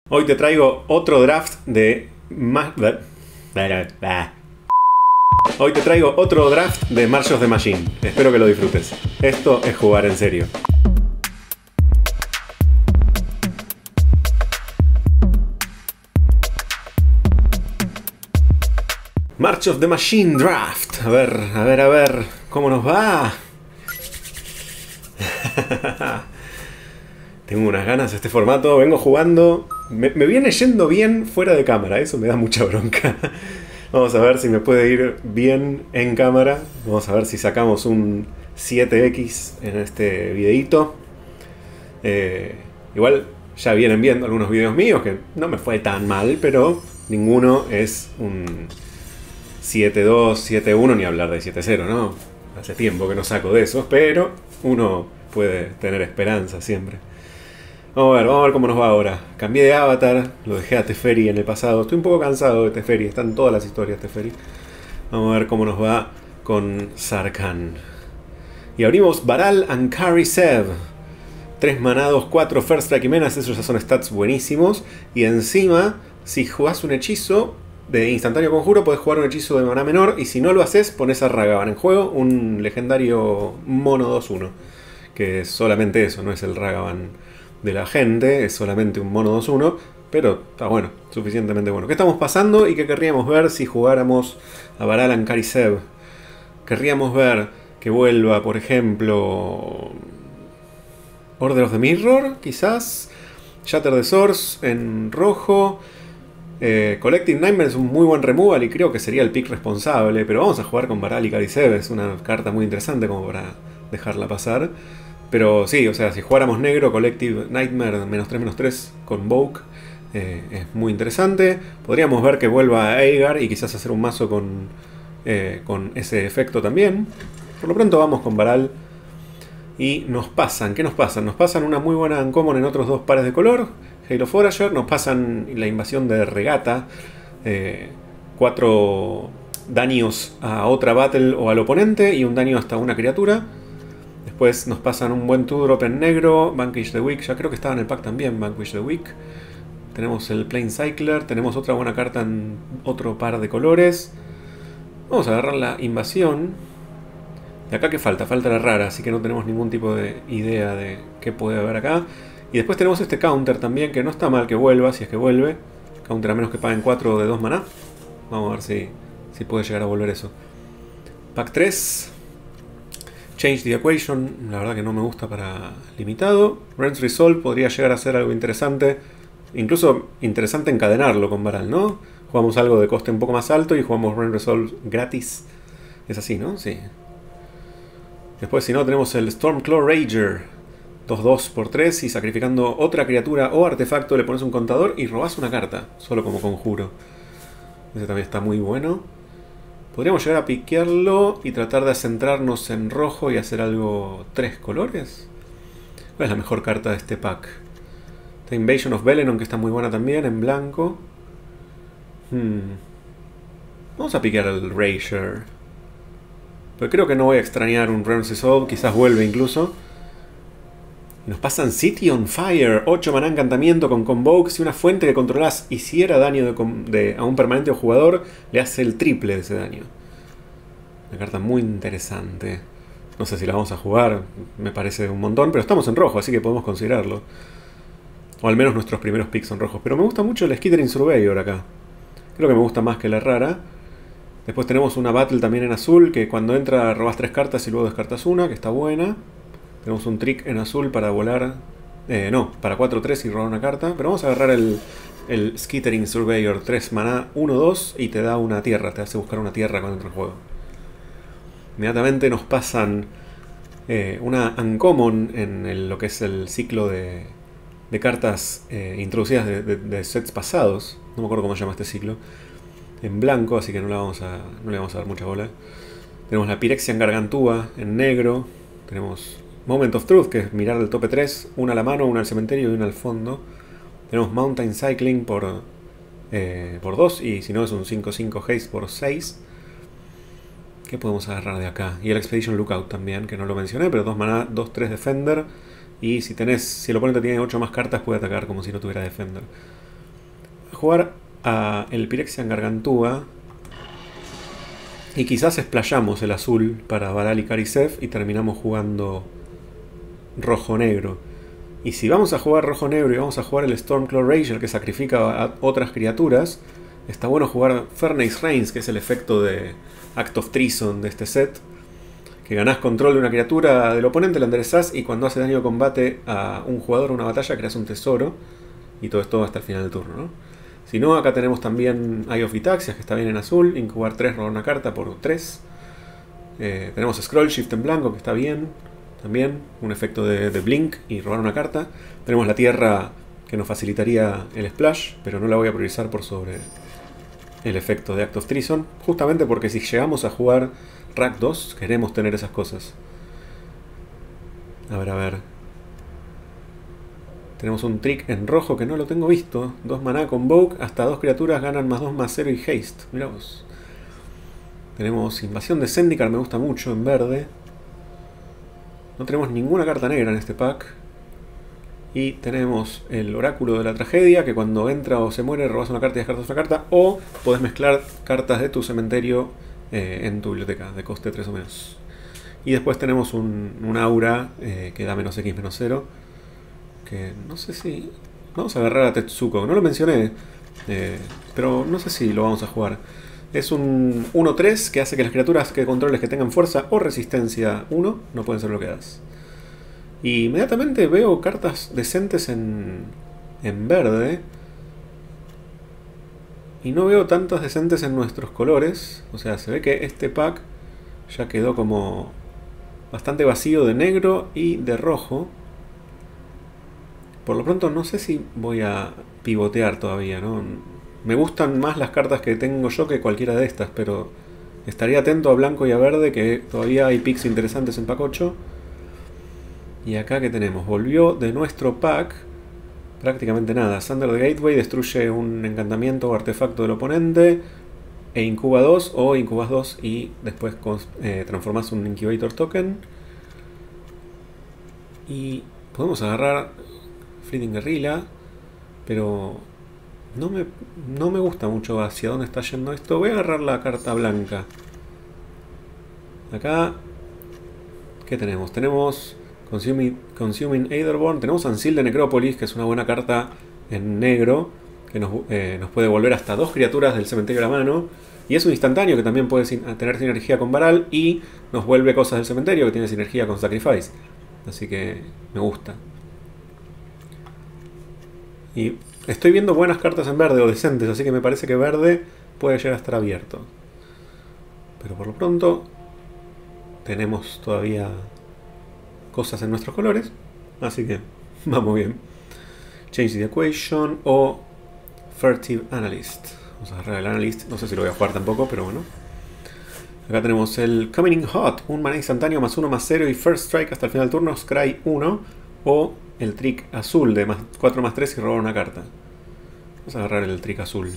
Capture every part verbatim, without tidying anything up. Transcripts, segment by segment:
Hoy te traigo otro draft de... Ma- Hoy te traigo otro draft de March of the Machine. Espero que lo disfrutes. Esto es jugar en serio. March of the Machine Draft. A ver, a ver, a ver. ¿Cómo nos va? Tengo unas ganas de este formato. Vengo jugando... Me, me viene yendo bien fuera de cámara. Eso me da mucha bronca. Vamos a ver si me puede ir bien en cámara. Vamos a ver si sacamos un siete equis en este videito. Eh, igual ya vienen viendo algunos videos míos que no me fue tan mal, pero ninguno es un siete dos, siete uno, ni hablar de siete cero, ¿no? Hace tiempo que no saco de esos, pero uno puede tener esperanza siempre. Vamos a ver, vamos a ver cómo nos va ahora. Cambié de avatar, lo dejé a Teferi en el pasado. Estoy un poco cansado de Teferi, están todas las historias de Teferi. Vamos a ver cómo nos va con Sarkhan. Y abrimos Baral Ankari Sev. tres manados, cuatro First Strike y menos, esos ya son stats buenísimos. Y encima, si jugás un hechizo de instantáneo conjuro, podés jugar un hechizo de maná menor. Y si no lo haces, pones a Ragavan en juego, un legendario mono dos uno. Que es solamente eso, no es el Ragavan de la gente, es solamente un mono dos uno, pero está bueno, suficientemente bueno. ¿Qué estamos pasando y qué querríamos ver si jugáramos a Baral Ankari Sev? Querríamos ver que vuelva, por ejemplo, Order of the Mirror, quizás, Shatter the Source en rojo. eh, Collective Nightmare es un muy buen removal y creo que sería el pick responsable, pero vamos a jugar con Baral Ankari Sev, es una carta muy interesante como para dejarla pasar. Pero sí, o sea, si jugáramos negro, Collective Nightmare menos tres, menos tres con Vogue, eh, es muy interesante. Podríamos ver que vuelva a Aegar y quizás hacer un mazo con, eh, con ese efecto también. Por lo pronto vamos con Baral. Y nos pasan, ¿qué nos pasan? Nos pasan una muy buena uncommon en otros dos pares de color. Halo Forager, nos pasan la invasión de Regata. Eh, cuatro daños a otra battle o al oponente y un daño hasta una criatura. Después nos pasan un buen two drop en negro, Vanquish the Weak, ya creo que estaba en el pack también, Vanquish the Weak. Tenemos el Plane Cycler, tenemos otra buena carta en otro par de colores. Vamos a agarrar la invasión. De acá que falta, falta la rara, así que no tenemos ningún tipo de idea de qué puede haber acá. Y después tenemos este counter también, que no está mal que vuelva, si es que vuelve. Counter a menos que paguen cuatro de dos maná. Vamos a ver si, si puede llegar a volver eso. Pack tres. Change the Equation, la verdad que no me gusta para limitado. Rends Resolve podría llegar a ser algo interesante. Incluso interesante encadenarlo con Baral, ¿no? Jugamos algo de coste un poco más alto y jugamos Rends Resolve gratis. Es así, ¿no? Sí. Después, si no, tenemos el Stormclaw Rager. dos dos por tres y sacrificando otra criatura o artefacto le pones un contador y robas una carta. Solo como conjuro. Ese también está muy bueno. Podríamos llegar a piquearlo y tratar de centrarnos en rojo y hacer algo tres colores. ¿Cuál es la mejor carta de este pack? Está Invasion of Velenon, que está muy buena también, en blanco. Hmm. Vamos a piquear el Rager. Pero creo que no voy a extrañar un Realms Resolve, quizás vuelve incluso. Y nos pasan City on Fire, ocho maná encantamiento con Convoke. Si una fuente que controlas hiciera daño de, de, a un permanente o jugador, le hace el triple de ese daño. Una carta muy interesante. No sé si la vamos a jugar, me parece un montón, pero estamos en rojo, así que podemos considerarlo. O al menos nuestros primeros picks son rojos. Pero me gusta mucho el Skittering Surveyor acá. Creo que me gusta más que la rara. Después tenemos una Battle también en azul, que cuando entra robas tres cartas y luego descartas una, que está buena. Tenemos un trick en azul para volar... Eh, no, para cuatro tres y robar una carta. Pero vamos a agarrar el, el Skittering Surveyor. tres maná, uno dos y te da una tierra. Te hace buscar una tierra cuando entra el juego. Inmediatamente nos pasan eh, una Uncommon en el, lo que es el ciclo de, de cartas eh, introducidas de, de, de sets pasados. No me acuerdo cómo se llama este ciclo. En blanco, así que no le vamos a, no le vamos a dar mucha bola. Tenemos la Phyrexian Gargantúa en negro. Tenemos... Moment of Truth, que es mirar al tope tres, una a la mano, una al cementerio y una al fondo. Tenemos Mountain Cycling por eh, por dos, y si no es un cinco cinco Haste por seis. ¿Qué podemos agarrar de acá? Y el Expedition Lookout también, que no lo mencioné, pero dos maná, dos tres Defender. Y si tenés, si el oponente tiene ocho más cartas, puede atacar como si no tuviera Defender. jugar a el Phyrexian Gargantúa. Y quizás explayamos el azul para Baral y Karisev y terminamos jugando rojo-negro. Y si vamos a jugar rojo-negro y vamos a jugar el Stormclaw Ranger que sacrifica a otras criaturas, está bueno jugar Furnace Reigns, que es el efecto de Act of Treason de este set. Que ganás control de una criatura del oponente, la enderezás y cuando hace daño de combate a un jugador o una batalla creas un tesoro. Y todo esto hasta el final del turno, ¿no? Si no, acá tenemos también Eye of Vitaxias, que está bien en azul. Incubar tres, robar una carta por tres. Eh, tenemos Scroll Shift en blanco, que está bien. También un efecto de, de Blink y robar una carta. Tenemos la tierra que nos facilitaría el Splash, pero no la voy a priorizar por sobre el efecto de Act of Treason. Justamente porque si llegamos a jugar Rack dos, queremos tener esas cosas. A ver, a ver. Tenemos un trick en rojo que no lo tengo visto. Dos maná Convoke. Hasta dos criaturas ganan más dos más cero y haste. Mirá vos. Tenemos Invasión de Zendikar, me gusta mucho, en verde. No tenemos ninguna carta negra en este pack. Y tenemos el Oráculo de la Tragedia, que cuando entra o se muere robas una carta y descartas una carta. O podés mezclar cartas de tu cementerio eh, en tu biblioteca, de coste tres o menos. Y después tenemos un, un aura eh, que da menos X, menos cero. Que no sé si... Vamos a agarrar a Tetsuko. No lo mencioné, eh, pero no sé si lo vamos a jugar. Es un uno tres que hace que las criaturas que controles que tengan fuerza o resistencia uno no pueden ser bloqueadas. Y inmediatamente veo cartas decentes en, en verde. Y no veo tantas decentes en nuestros colores. O sea, se ve que este pack ya quedó como bastante vacío de negro y de rojo. Por lo pronto no sé si voy a pivotear todavía, ¿no? Me gustan más las cartas que tengo yo que cualquiera de estas, pero estaría atento a blanco y a verde, que todavía hay picks interesantes en pack ocho. Y acá que tenemos, volvió de nuestro pack prácticamente nada. Sunder the Gateway destruye un encantamiento o artefacto del oponente e incuba dos, o incubas dos y después eh, transformas un Incubator Token. Y podemos agarrar Fleeting Guerrilla, pero no me, no me gusta mucho hacia dónde está yendo esto. Voy a agarrar la carta blanca. Acá, ¿qué tenemos? Tenemos Consuming, Consuming Aetherborn, tenemos Ancil de Necrópolis, que es una buena carta en negro, que nos, eh, nos puede volver hasta dos criaturas del cementerio a la mano. Y es un instantáneo que también puede sin, tener sinergia con Baral y nos vuelve cosas del cementerio que tiene sinergia con Sacrifice. Así que me gusta. Y estoy viendo buenas cartas en verde o decentes, así que me parece que verde puede llegar a estar abierto. Pero por lo pronto tenemos todavía cosas en nuestros colores, así que vamos bien. Change the Equation o Furtive Analyst. Vamos a agarrar el Analyst, no sé si lo voy a jugar tampoco, pero bueno. Acá tenemos el Coming in Hot, un maná instantáneo más uno más cero y First Strike hasta el final del turno, Scry uno, o el trick azul de más cuatro más tres y robar una carta. Vamos a agarrar el trick azul.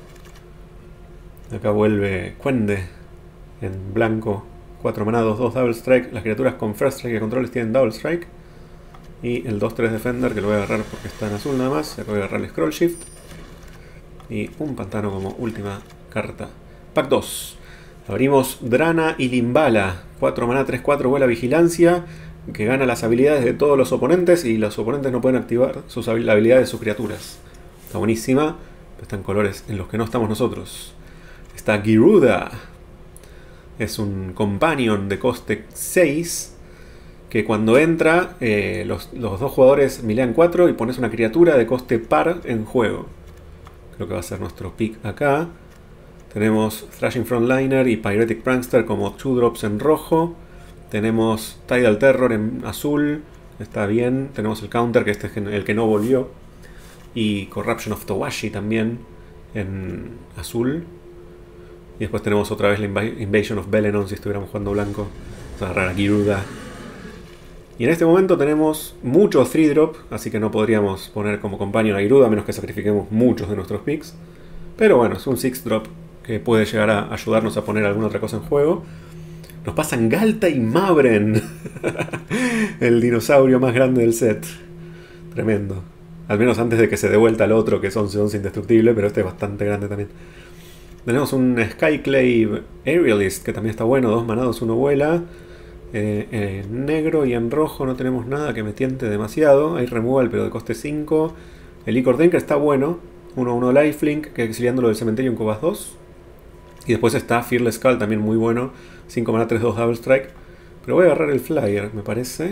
Acá vuelve Quende en blanco, cuatro maná, dos dos Double Strike. Las criaturas con First Strike que controles tienen Double Strike. Y el dos tres Defender, que lo voy a agarrar porque está en azul nada más. Acá voy a agarrar el Scroll Shift. Y un pantano como última carta. Pack dos. Abrimos Drana y Limbala. cuatro maná, tres cuatro, vuela vigilancia, que gana las habilidades de todos los oponentes y los oponentes no pueden activar sus habilidades de sus criaturas. Está buenísima, pero está en colores en los que no estamos nosotros. Está Giruda. Es un companion de coste seis, que cuando entra eh, los, los dos jugadores milean cuatro y pones una criatura de coste par en juego. Creo que va a ser nuestro pick acá. Tenemos Thrashing Frontliner y Pyretic Prankster como two drops en rojo. Tenemos Tidal Terror en azul. Está bien. Tenemos el counter, que este es el que no volvió. Y Corruption of Towashi también en azul. Y después tenemos otra vez la Inv Invasion of Belenon si estuviéramos jugando blanco. Vamos a agarrar a Giruda. Y en este momento tenemos muchos three drop, así que no podríamos poner como companion a Giruda a menos que sacrifiquemos muchos de nuestros picks. Pero bueno, es un six drop que puede llegar a ayudarnos a poner alguna otra cosa en juego. Nos pasan Ghalta y Mavren. El dinosaurio más grande del set. Tremendo. Al menos antes de que se dé vuelta al otro, que es once once indestructible, pero este es bastante grande también. Tenemos un Skyclave Aerialist, que también está bueno, dos manados, uno vuela. Eh, en negro y en rojo no tenemos nada que me tiente demasiado. Hay removal, pero de coste cinco. El Icor Denker está bueno. uno uno lifelink, que exiliándolo del cementerio en Cobas dos. Y después está Fearless Skull, también muy bueno. cinco mana, tres dos, Double Strike. Pero voy a agarrar el Flyer, me parece.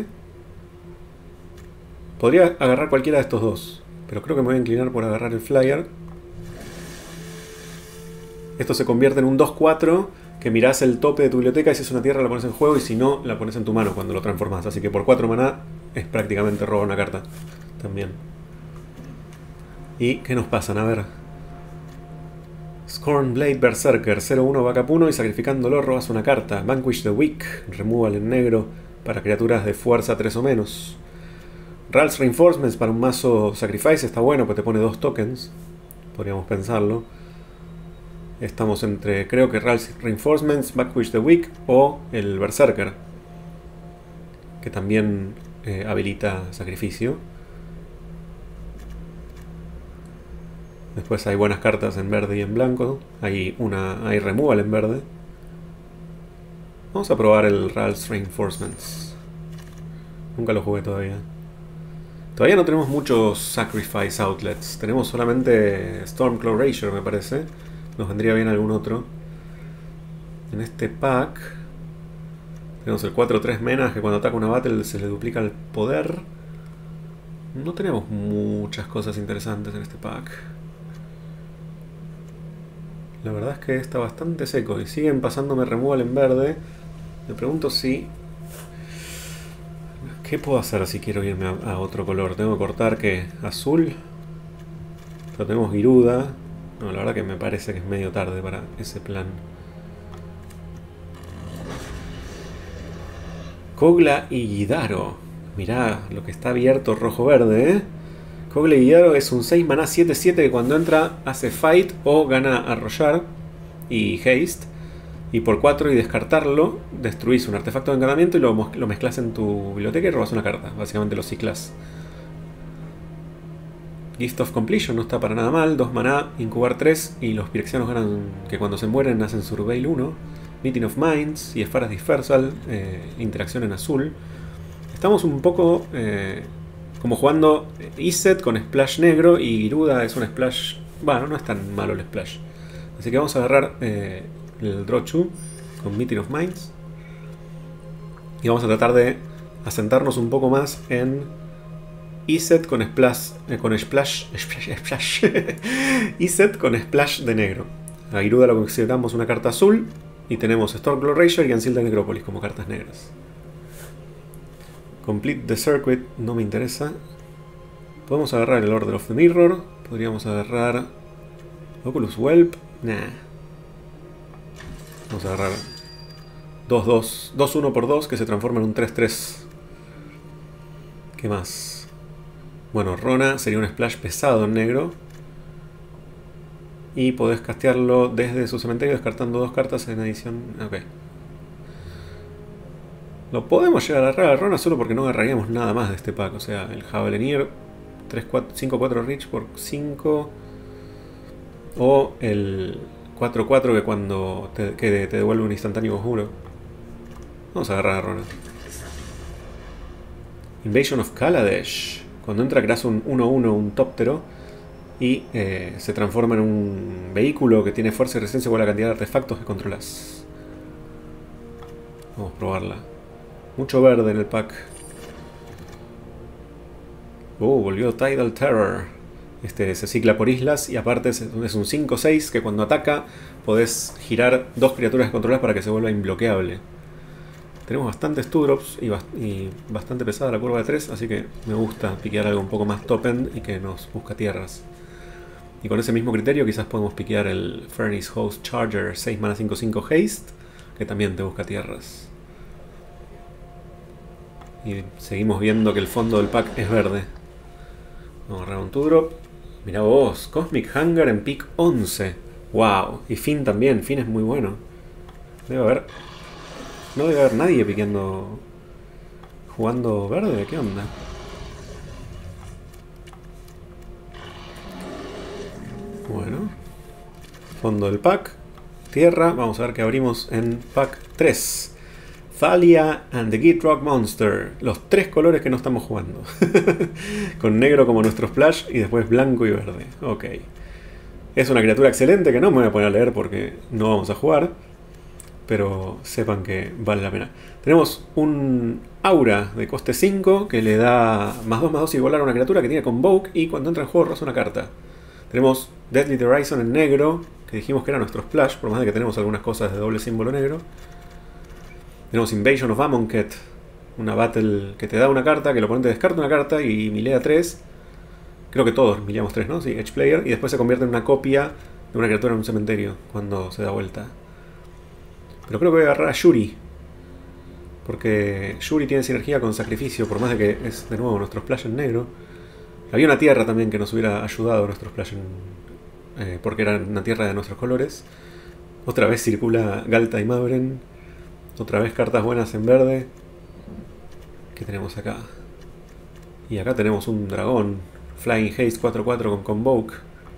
Podría agarrar cualquiera de estos dos, pero creo que me voy a inclinar por agarrar el Flyer. Esto se convierte en un dos cuatro, que mirás el tope de tu biblioteca y si es una tierra la pones en juego y si no, la pones en tu mano cuando lo transformas. Así que por cuatro maná es prácticamente robar una carta también. ¿Y qué nos pasan? A ver. Scornblade Berserker, cero uno backup uno y sacrificándolo robas una carta. Vanquish the Weak, removal en negro para criaturas de fuerza tres o menos. Ral's Reinforcements para un mazo Sacrifice está bueno, porque te pone dos tokens. Podríamos pensarlo. Estamos entre, creo que Ral's Reinforcements, Vanquish the Weak o el Berserker, que también eh, habilita sacrificio. Después hay buenas cartas en verde y en blanco. Hay una, hay removal en verde. Vamos a probar el Ral's Reinforcements. Nunca lo jugué todavía. Todavía no tenemos muchos Sacrifice Outlets. Tenemos solamente Stormclaw Razor, me parece. Nos vendría bien algún otro. En este pack tenemos el cuatro tres menas, que cuando ataca una battle se le duplica el poder. No tenemos muchas cosas interesantes en este pack. La verdad es que está bastante seco y siguen pasándome removal en verde. Me pregunto si... ¿Qué puedo hacer si quiero irme a, a otro color? ¿Tengo que cortar qué? ¿Azul? Pero tenemos Giruda. No, la verdad que me parece que es medio tarde para ese plan. Kogla y Guidaro. Mirá lo que está abierto rojo-verde, ¿eh? Kogla y Guidaro es un seis maná siete siete que cuando entra hace fight o gana arrollar y haste. Y por cuatro y descartarlo, destruís un artefacto de encantamiento y lo, lo mezclas en tu biblioteca y robas una carta. Básicamente lo ciclas. Gift of Completion no está para nada mal. dos maná, incubar tres y los pirexianos ganan, que cuando se mueren hacen Surveil uno. Meeting of Minds y Esferas Dispersal, eh, interacción en azul. Estamos un poco eh, como jugando Iset con splash negro y Giruda es un splash... Bueno, no es tan malo el splash. Así que vamos a agarrar... Eh, el Drochu con Meeting of Minds y vamos a tratar de asentarnos un poco más en Iset con splash eh, con splash splash, splash. Iset con splash de negro. A Giruda lo consideramos una carta azul y tenemos Stormclaw Razor y Ancilda Necropolis como cartas negras. Complete the Circuit no me interesa. Podemos agarrar el Order of the Mirror, podríamos agarrar Oculus Whelp, nah. Vamos a agarrar dos dos, dos uno por dos que se transforma en un tres tres. ¿Qué más? Bueno, Rona sería un splash pesado en negro. Y podés castearlo desde su cementerio descartando dos cartas en adición. Ok. Lo podemos llegar a agarrar a Rona solo porque no agarraríamos nada más de este pack. O sea, el Javelinier cinco cuatro Reach por cinco. O el... cuatro cuatro que cuando te, que te devuelve un instantáneo oscuro. Vamos a agarrar a Rona. Invasion of Kaladesh. Cuando entra creas un uno uno, un tóptero. Y eh, se transforma en un vehículo que tiene fuerza y resistencia por la cantidad de artefactos que controlas. Vamos a probarla. Mucho verde en el pack. Oh, volvió Tidal Terror. Este se cicla por islas y aparte es un cinco seis que cuando ataca podés girar dos criaturas que controlas para que se vuelva imbloqueable. Tenemos bastantes two drops y, bast y bastante pesada la curva de tres, así que me gusta piquear algo un poco más top end y que nos busca tierras. Y con ese mismo criterio quizás podemos piquear el Furnace Host Charger seis mana cinco cinco haste, que también te busca tierras. Y seguimos viendo que el fondo del pack es verde. Vamos a agarrar un two drop. Mirá vos, Cosmic Hunger en pick once. Wow, y Finn también, Finn es muy bueno. Debe haber... No debe haber nadie piqueando... Jugando verde, ¿qué onda? Bueno. Fondo del pack. Tierra. Vamos a ver qué abrimos en pack tres. Thalia and the Gitrog Monster. Los tres colores que no estamos jugando. Con negro como nuestro splash y después blanco y verde. Ok. Es una criatura excelente que no me voy a poner a leer porque no vamos a jugar. Pero sepan que vale la pena. Tenemos un aura de coste cinco que le da más dos más dos y volar a una criatura que tiene Convoke y cuando entra en juego roza una carta. Tenemos Deadly Horizon en negro, que dijimos que era nuestro splash, por más de que tenemos algunas cosas de doble símbolo negro. Tenemos Invasion of Amonkhet, una battle que te da una carta, que el oponente descarta una carta y milea tres. Creo que todos mileamos tres, ¿no? Sí, Edge Player. Y después se convierte en una copia de una criatura en un cementerio cuando se da vuelta. Pero creo que voy a agarrar a Yuri. Porque Yuri tiene sinergia con sacrificio, por más de que es de nuevo nuestro splash en negro. Había una tierra también que nos hubiera ayudado nuestro splash en, eh, porque era una tierra de nuestros colores. Otra vez circula Galta y Mavren. Otra vez cartas buenas en verde. ¿Qué tenemos acá? Y acá tenemos un dragón. Flying Haste cuatro cuatro con Convoke.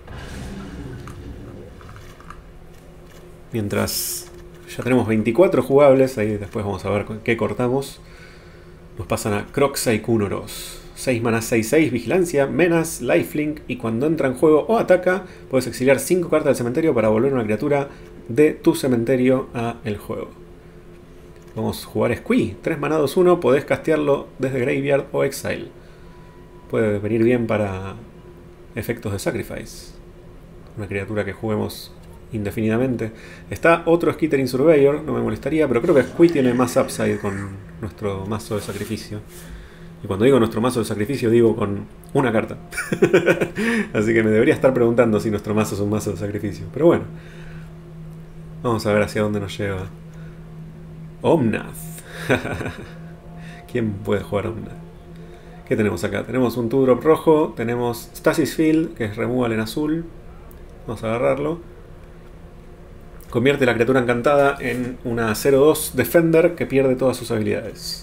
Mientras ya tenemos veinticuatro jugables, ahí después vamos a ver qué cortamos. Nos pasan a Kroxa y Kunoros. seis manas, seis seis, vigilancia, menas, lifelink, y cuando entra en juego o ataca, puedes exiliar cinco cartas del cementerio para volver una criatura de tu cementerio a el juego. Vamos a jugar Squee, tres maná, dos uno, podés castearlo desde Graveyard o Exile. Puede venir bien para efectos de Sacrifice. Una criatura que juguemos indefinidamente. Está otro Skittering Surveyor, no me molestaría, pero creo que Squee tiene más upside con nuestro mazo de sacrificio. Y cuando digo nuestro mazo de sacrificio, digo con una carta. Así que me debería estar preguntando si nuestro mazo es un mazo de sacrificio. Pero bueno. Vamos a ver hacia dónde nos lleva. Omnath. ¿Quién puede jugar Omnath? ¿Qué tenemos acá? Tenemos un two drop rojo. Tenemos Stasis Field, que es removal en azul. Vamos a agarrarlo. Convierte la criatura encantada en una cero dos Defender que pierde todas sus habilidades.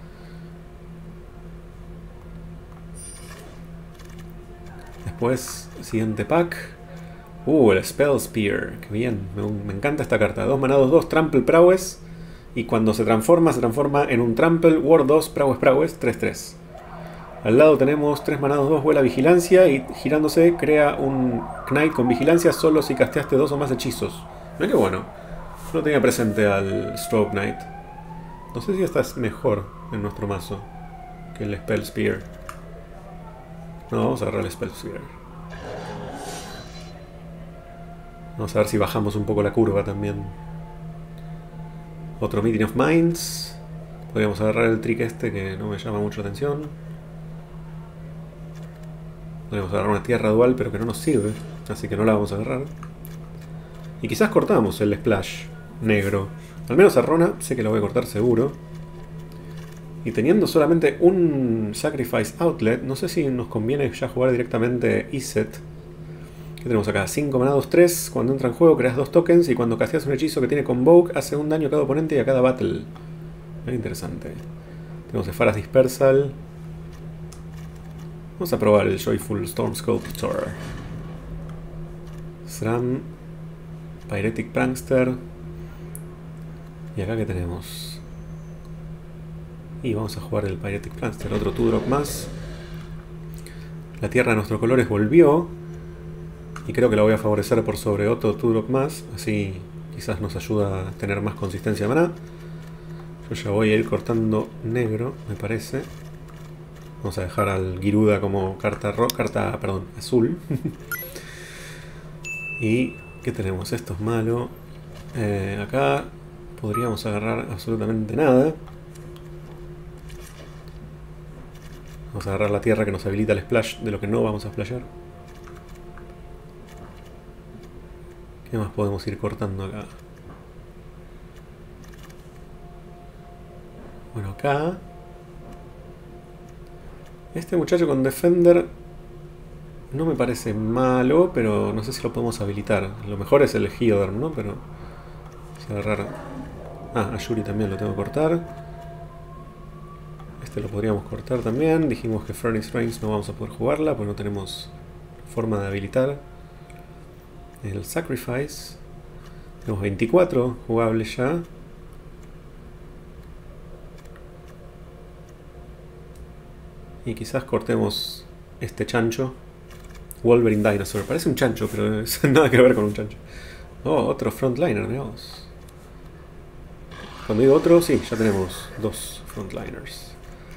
Después, siguiente pack. Uh, el Spell Spear. Qué bien, me, me encanta esta carta. dos maná, dos dos, Trample Prowess. Y cuando se transforma, se transforma en un Trample, Ward dos, Prowess Prowess, tres tres. Al lado tenemos tres maná, dos dos, vuela vigilancia. Y girándose, crea un Knight con vigilancia solo si casteaste dos o más hechizos. Mira qué bueno. No tenía presente al Strobe Knight. No sé si esta es mejor en nuestro mazo que el Spell Spear. No, vamos a agarrar el Spell Spear. Vamos a ver si bajamos un poco la curva también. Otro Meeting of Minds. Podríamos agarrar el trick este que no me llama mucho la atención. Podríamos agarrar una tierra dual pero que no nos sirve. Así que no la vamos a agarrar. Y quizás cortamos el Splash negro. Al menos a Rona sé que lo voy a cortar seguro. Y teniendo solamente un Sacrifice Outlet, no sé si nos conviene ya jugar directamente Iset. ¿Qué tenemos acá? cinco maná, dos tres. Cuando entra en juego creas dos tokens y cuando casteas un hechizo que tiene Convoke hace un daño a cada oponente y a cada battle. Muy interesante. Tenemos Esfaras Dispersal. Vamos a probar el Joyful Storm Sculptor. Sram. Pyretic Prankster. Y acá que tenemos. Y vamos a jugar el Pyretic Prankster, otro two drop más. La tierra de nuestros colores volvió. Y creo que la voy a favorecer por sobre otro two drop más. Así quizás nos ayuda a tener más consistencia de maná. Yo ya voy a ir cortando negro, me parece. Vamos a dejar al Giruda como carta, ro carta perdón, azul. Y ¿qué tenemos? Esto es malo. Eh, acá podríamos agarrar absolutamente nada. Vamos a agarrar la tierra que nos habilita el splash de lo que no vamos a splashear. ¿Qué más podemos ir cortando acá? Bueno, acá este muchacho con Defender no me parece malo, pero no sé si lo podemos habilitar. Lo mejor es el Geoderm, ¿no? Pero vamos a agarrar... Ah, a Yuri también lo tengo que cortar. Este lo podríamos cortar también. Dijimos que Furnace Reigns no vamos a poder jugarla, pues no tenemos forma de habilitar. el Sacrifice. Tenemos veinticuatro jugables ya. Y quizás cortemos este chancho. Wolverine Dinosaur. Parece un chancho, pero es nada que ver con un chancho. Oh, otro frontliner, veamos. Cuando digo otro, sí, ya tenemos dos frontliners.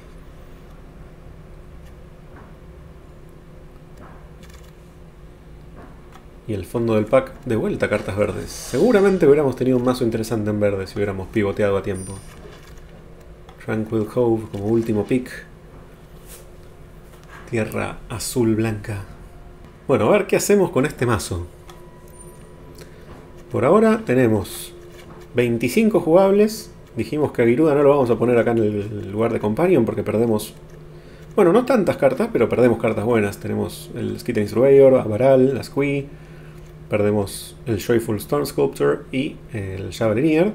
Y el fondo del pack, de vuelta cartas verdes. Seguramente hubiéramos tenido un mazo interesante en verde si hubiéramos pivoteado a tiempo. Tranquil Cove como último pick. Tierra azul blanca. Bueno, a ver qué hacemos con este mazo. Por ahora tenemos veinticinco jugables. Dijimos que a Giruda no lo vamos a poner acá en el lugar de Companion porque perdemos... Bueno, no tantas cartas, pero perdemos cartas buenas. Tenemos el Skittering Surveyor, Avaral, la Squee. Perdemos el Joyful Storm Sculptor y el Javelinier.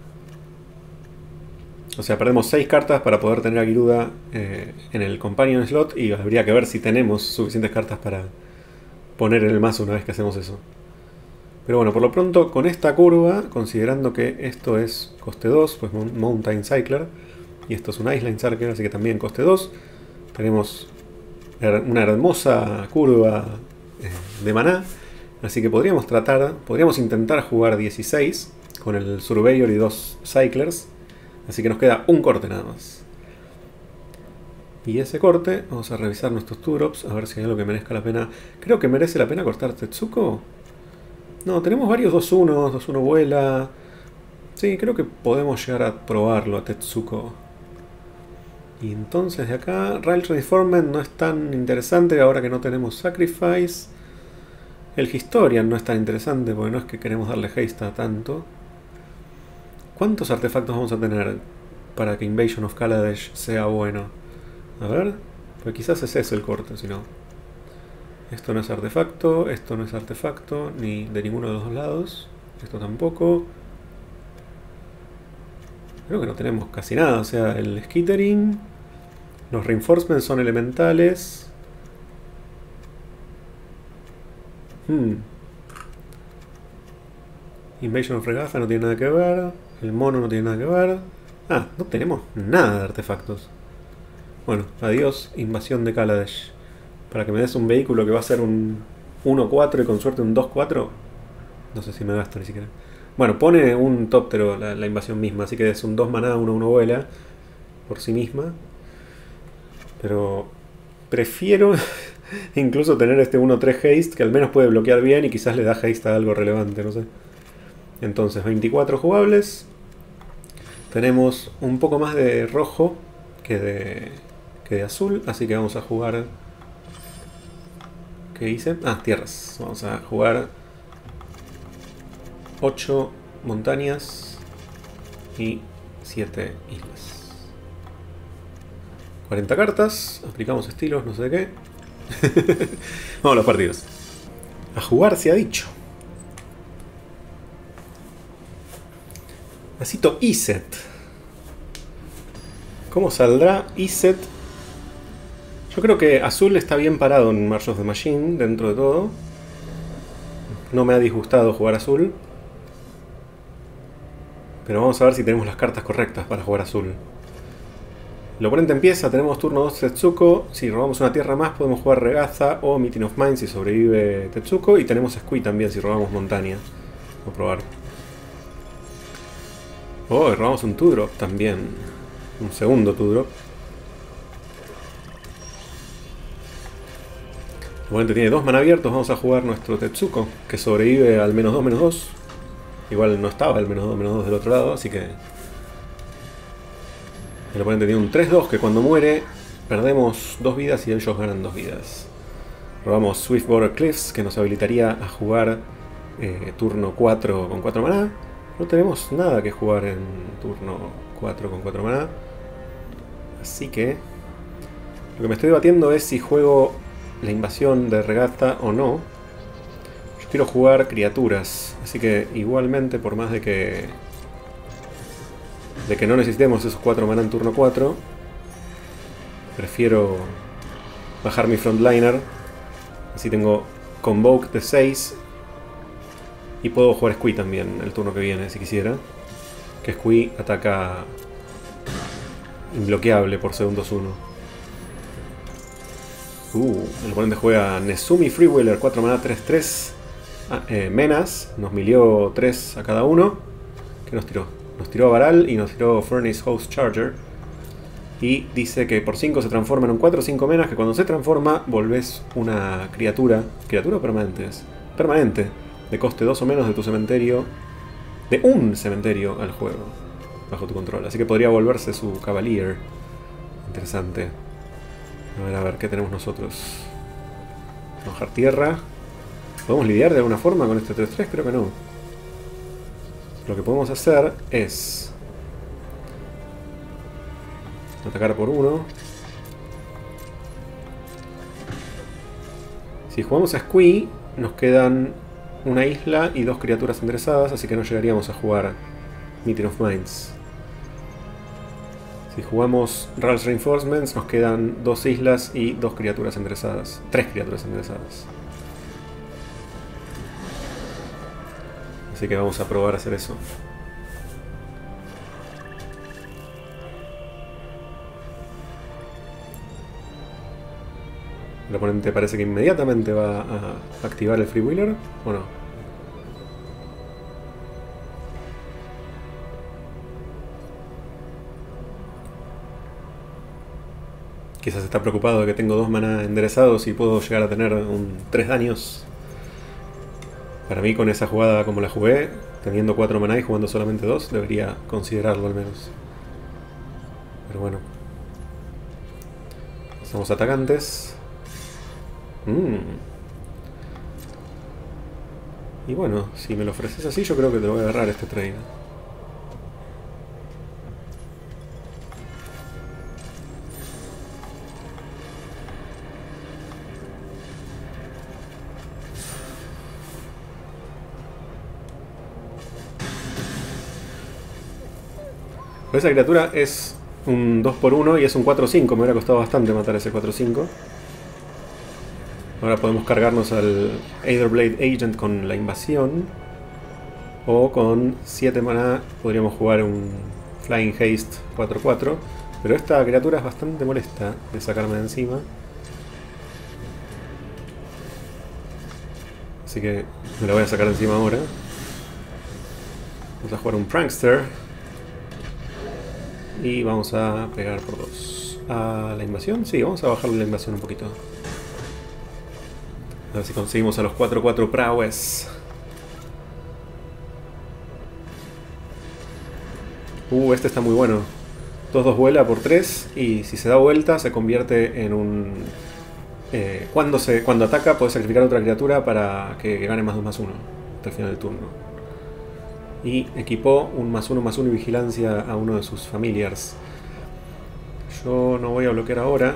O sea, perdemos seis cartas para poder tener a Giruda eh, en el Companion slot. Y habría que ver si tenemos suficientes cartas para poner en el mazo una vez que hacemos eso. Pero bueno, por lo pronto con esta curva, considerando que esto es coste dos, pues Mountain Cycler. Y esto es un Island Cycler, así que también coste dos. Tenemos una hermosa curva eh, de maná. Así que podríamos tratar, podríamos intentar jugar dieciséis con el Surveyor y dos Cyclers. Así que nos queda un corte nada más. Y ese corte, vamos a revisar nuestros two drops, a ver si hay algo que merezca la pena. Creo que merece la pena cortar Tetsuko. No, tenemos varios dos uno, dos uno vuela. Sí, creo que podemos llegar a probarlo a Tetsuko. Y entonces de acá, Rail Transformment no es tan interesante ahora que no tenemos Sacrifice. El Historian no es tan interesante porque no es que queremos darle haste a tanto. ¿Cuántos artefactos vamos a tener para que Invasion of Kaladesh sea bueno? A ver, pues quizás es eso el corte, si no. Esto no es artefacto, esto no es artefacto, ni de ninguno de los dos lados. Esto tampoco. Creo que no tenemos casi nada, o sea, el Skittering. Los Reinforcements son elementales. Hmm. Invasion of Regaza no tiene nada que ver. El mono no tiene nada que ver. Ah, no tenemos nada de artefactos. Bueno, adiós, invasión de Kaladesh. Para que me des un vehículo que va a ser un uno cuatro y con suerte un dos cuatro. No sé si me gasto ni siquiera. Bueno, pone un tóptero la, la invasión misma, así que es un dos maná, uno uno vuela por sí misma. Pero prefiero incluso tener este uno tres haste, que al menos puede bloquear bien y quizás le da haste a algo relevante, no sé. Entonces, veinticuatro jugables. Tenemos un poco más de rojo que de, que de azul, así que vamos a jugar... ¿Qué hice? Ah, tierras. Vamos a jugar ocho montañas y siete islas. cuarenta cartas, aplicamos estilos, no sé de qué. Vamos a los partidos. A jugar se ha dicho. Necesito Iset. ¿Cómo saldrá Iset? Yo creo que azul está bien parado en March of the Machine, dentro de todo. No me ha disgustado jugar azul. Pero vamos a ver si tenemos las cartas correctas para jugar azul. El oponente empieza, tenemos turno dos Tetsuko. Si robamos una tierra más podemos jugar Regaza o Meeting of Minds si sobrevive Tetsuko. Y tenemos Squee también si robamos montaña. Vamos a probar. Oh, y robamos un two drop también. Un segundo two drop. El oponente tiene dos mana abiertos, vamos a jugar nuestro Tetsuko, que sobrevive al menos dos, menos dos. Igual no estaba el menos dos, menos dos del otro lado, así que... El oponente tiene un tres dos que cuando muere perdemos dos vidas y ellos ganan dos vidas. Robamos Swift Border Cliffs, que nos habilitaría a jugar eh, turno cuatro con cuatro maná. No tenemos nada que jugar en turno cuatro con cuatro maná. Así que... Lo que me estoy debatiendo es si juego la invasión de Regaza o no. Yo quiero jugar criaturas, así que igualmente por más de que de que no necesitemos esos cuatro maná en turno cuatro, prefiero bajar mi frontliner. Así tengo Convoke de seis Y puedo jugar Squee también el turno que viene, si quisiera. Que Squee ataca imbloqueable por segundos uno. Uh, el oponente juega Nezumi Freewheeler, cuatro mana, tres tres. Ah, eh, Menas, nos milió tres a cada uno. ¿Qué nos tiró? Nos tiró a Baral y nos tiró Furnace Host Charger. Y dice que por cinco se transforma en un cuatro cinco menas, que cuando se transforma volvés una criatura. ¿Criatura o permanente es? Permanente. De coste dos o menos de tu cementerio. De un cementerio al juego. Bajo tu control. Así que podría volverse su Cavalier. Interesante. A ver, a ver, ¿qué tenemos nosotros? Bajar tierra. ¿Podemos lidiar de alguna forma con este tres tres? Creo que no. Lo que podemos hacer es atacar por uno. Si jugamos a Squee, nos quedan una isla y dos criaturas enderezadas, así que no llegaríamos a jugar Meeting of Minds. Si jugamos Ral's Reinforcements, nos quedan dos islas y dos criaturas enderezadas. Tres criaturas enderezadas. Así que vamos a probar a hacer eso. El oponente parece que inmediatamente va a activar el Freewheeler, ¿o no? Quizás está preocupado de que tengo dos maná enderezados y puedo llegar a tener un tres daños. Para mí, con esa jugada como la jugué, teniendo cuatro maná y jugando solamente dos, debería considerarlo al menos. Pero bueno. Somos atacantes. Mm. Y bueno, si me lo ofreces así, yo creo que te lo voy a agarrar este trade. Pero esa criatura es un dos por uno y es un cuatro cinco. Me hubiera costado bastante matar ese cuatro cinco. Ahora podemos cargarnos al Aetherblade Agent con la invasión. O con siete maná podríamos jugar un Flying Haste cuatro cuatro. Pero esta criatura es bastante molesta de sacarme de encima. Así que me la voy a sacar de encima ahora. Vamos a jugar un Prankster. Y vamos a pegar por dos. ¿A la invasión? Sí, vamos a bajarle la invasión un poquito. A ver si conseguimos a los cuatro cuatro Prowess. Uh, este está muy bueno. dos dos vuela por tres y si se da vuelta se convierte en un... Eh, cuando, se, cuando ataca puede sacrificar otra criatura para que gane más dos más uno hasta el final del turno. Y equipó un más uno más uno y vigilancia a uno de sus familiars. Yo no voy a bloquear ahora,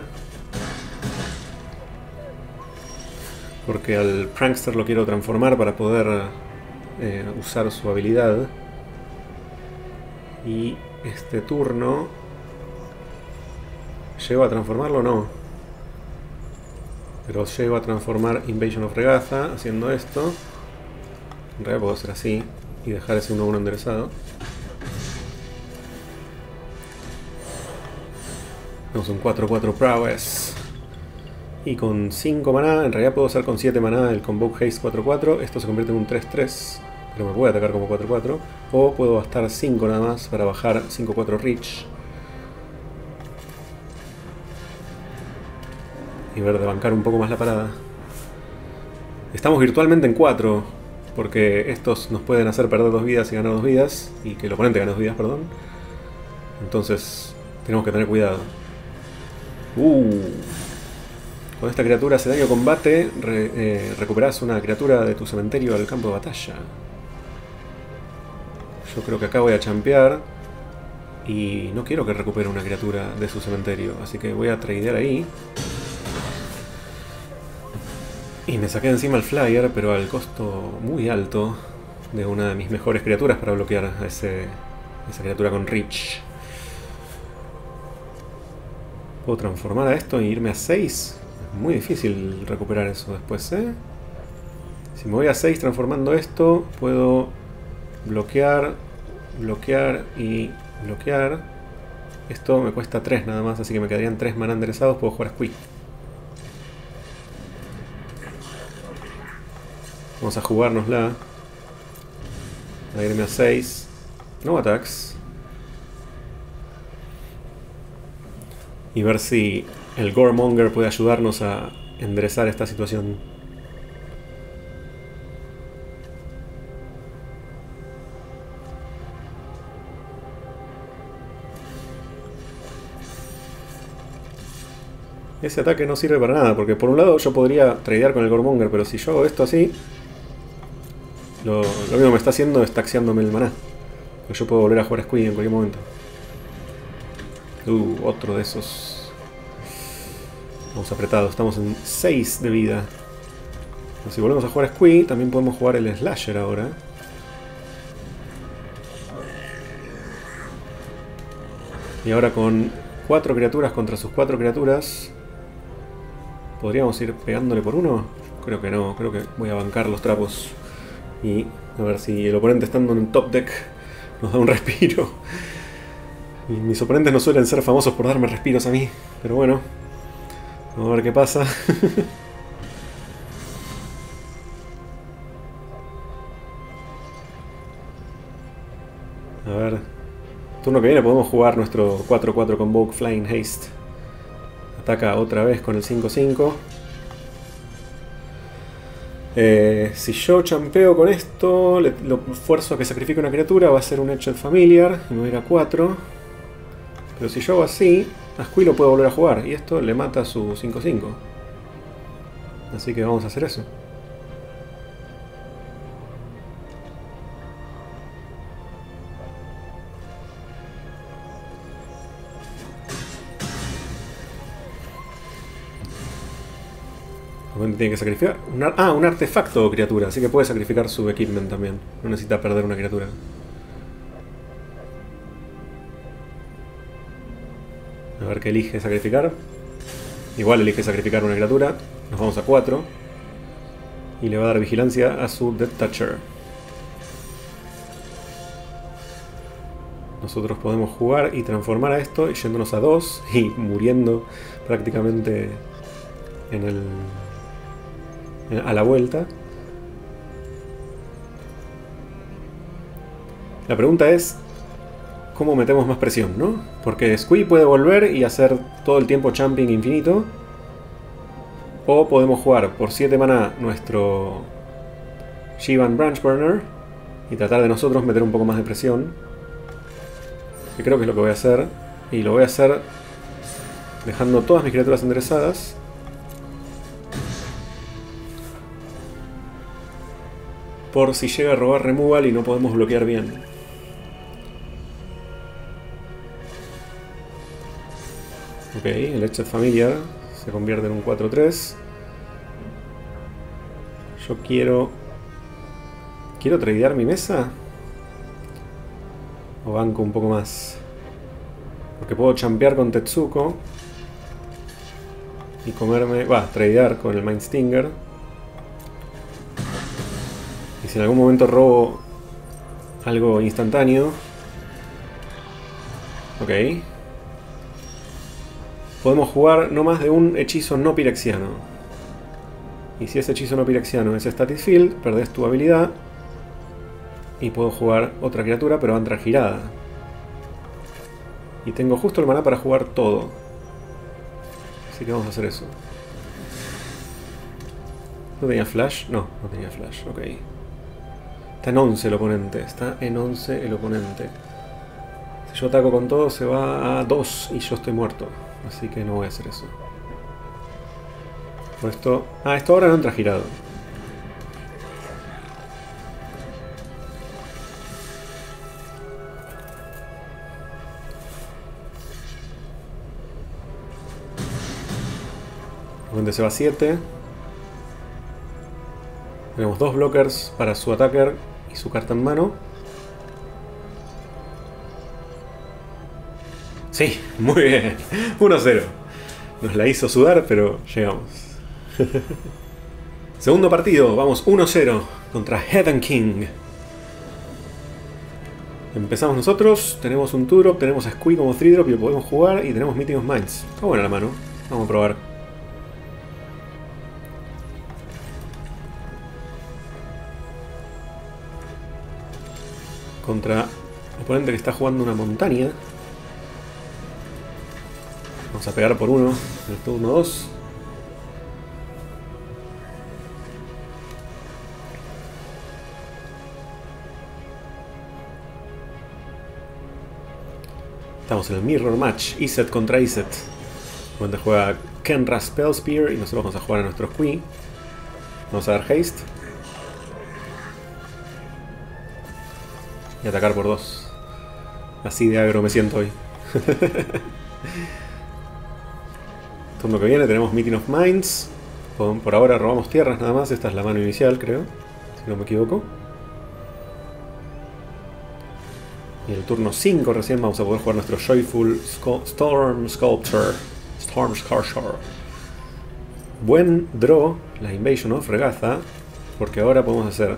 porque al Prankster lo quiero transformar para poder eh, usar su habilidad. Y este turno... ¿Llego a transformarlo o no? Pero llego a transformar Invasion of Regaza haciendo esto. En realidad puedo hacer así y dejar ese uno uno enderezado. Tenemos un cuatro cuatro Prowess. Y con cinco maná, en realidad puedo hacer con siete maná el Convoke Haste cuatro cuatro. Esto se convierte en un tres tres, pero me puede atacar como cuatro cuatro. O puedo gastar cinco nada más para bajar cinco cuatro Reach. Y ver de bancar un poco más la parada. Estamos virtualmente en cuatro, porque estos nos pueden hacer perder dos vidas y ganar dos vidas. Y que el oponente gane dos vidas, perdón. Entonces tenemos que tener cuidado. Uh. Con esta criatura hace daño combate, re, eh, recuperas una criatura de tu cementerio al campo de batalla. Yo creo que acá voy a champear. Y no quiero que recupere una criatura de su cementerio, así que voy a tradear ahí. Y me saqué encima el flyer, pero al costo muy alto de una de mis mejores criaturas para bloquear a ese, esa criatura con Reach. ¿Puedo transformar a esto e irme a seis? Es muy difícil recuperar eso después, ¿eh? Si me voy a seis transformando esto, puedo bloquear, bloquear y bloquear. Esto me cuesta tres nada más, así que me quedarían tres maná enderezados. Puedo jugar Squee. Vamos a jugárnosla. A irme a seis. No attacks. Y ver si el Goremonger puede ayudarnos a enderezar esta situación. Ese ataque no sirve para nada, porque por un lado yo podría tradear con el Goremonger, pero si yo hago esto así, lo, lo único que me está haciendo es taxeándome el maná. Pero yo puedo volver a jugar Squee en cualquier momento. Uh, otro de esos. Vamos apretados, estamos en seis de vida. Pero si volvemos a jugar Squee, también podemos jugar el Slasher ahora. Y ahora con cuatro criaturas contra sus cuatro criaturas, ¿podríamos ir pegándole por uno? Creo que no, creo que voy a bancar los trapos. Y a ver si el oponente estando en top deck nos da un respiro. Y mis oponentes no suelen ser famosos por darme respiros a mí, pero bueno, vamos a ver qué pasa. A ver, turno que viene podemos jugar nuestro cuatro cuatro Convoke Flying Haste. Ataca otra vez con el cinco cinco. Eh, si yo champeo con esto, le, lo fuerzo a que sacrifique una criatura, va a ser un Etched Familiar y me voy a ir a cuatro. Pero si yo hago así, a Squee lo puedo volver a jugar y esto le mata su cinco cinco. Así que vamos a hacer eso. Tiene que sacrificar un, ah, un artefacto o criatura, así que puede sacrificar su equipment también. No necesita perder una criatura. A ver qué elige sacrificar. Igual elige sacrificar una criatura. Nos vamos a cuatro. Y le va a dar vigilancia a su Death Toucher. Nosotros podemos jugar y transformar a esto yéndonos a dos y muriendo prácticamente en el... a la vuelta. La pregunta es cómo metemos más presión, ¿no? Porque Squee puede volver y hacer todo el tiempo champing infinito, o podemos jugar por siete maná nuestro Shivan Branchburner y tratar de nosotros meter un poco más de presión, que creo que es lo que voy a hacer. Y lo voy a hacer dejando todas mis criaturas enderezadas. Por si llega a robar removal y no podemos bloquear bien. Ok, el Etched Familiar se convierte en un cuatro tres. Yo quiero... ¿Quiero tradear mi mesa? ¿O banco un poco más? Porque puedo champear con Tetsuko y comerme... Va, tradear con el Mindstinger. Y si en algún momento robo algo instantáneo... Ok. Podemos jugar no más de un hechizo no pirexiano. Y si ese hechizo no pirexiano es Static Field, perdés tu habilidad. Y puedo jugar otra criatura, pero va a entrar girada. Y tengo justo el maná para jugar todo. Así que vamos a hacer eso. ¿No tenía flash? No, no tenía flash, ok. Está en once el oponente, está en once el oponente. Si yo ataco con todo se va a dos y yo estoy muerto. Así que no voy a hacer eso. Por esto... Ah, esto ahora no entra girado. El oponente se va a siete. Tenemos dos blockers para su attacker y su carta en mano. Sí, muy bien. uno cero. Nos la hizo sudar, pero llegamos. Segundo partido, vamos uno cero contra Heaven King. Empezamos nosotros, tenemos un two drop, tenemos a Squee como three drop y lo podemos jugar, y tenemos Meeting of Minds. Está buena la mano, vamos a probar. Contra oponente que está jugando una montaña. Vamos a pegar por uno en el turno dos. Estamos en el Mirror Match, Iset contra Iset. Donde juega Kenra Spellspear y nosotros vamos a jugar a nuestro Squee. Vamos a dar Haste. Y atacar por dos. Así de agro me siento hoy. Turno que viene tenemos Meeting of Minds. Por ahora robamos tierras nada más. Esta es la mano inicial, creo, si no me equivoco. Y en el turno cinco recién vamos a poder jugar nuestro Joyful Storm Sculptor. Storm Sculptor. Buen draw, la Invasion of Regatha, porque ahora podemos hacer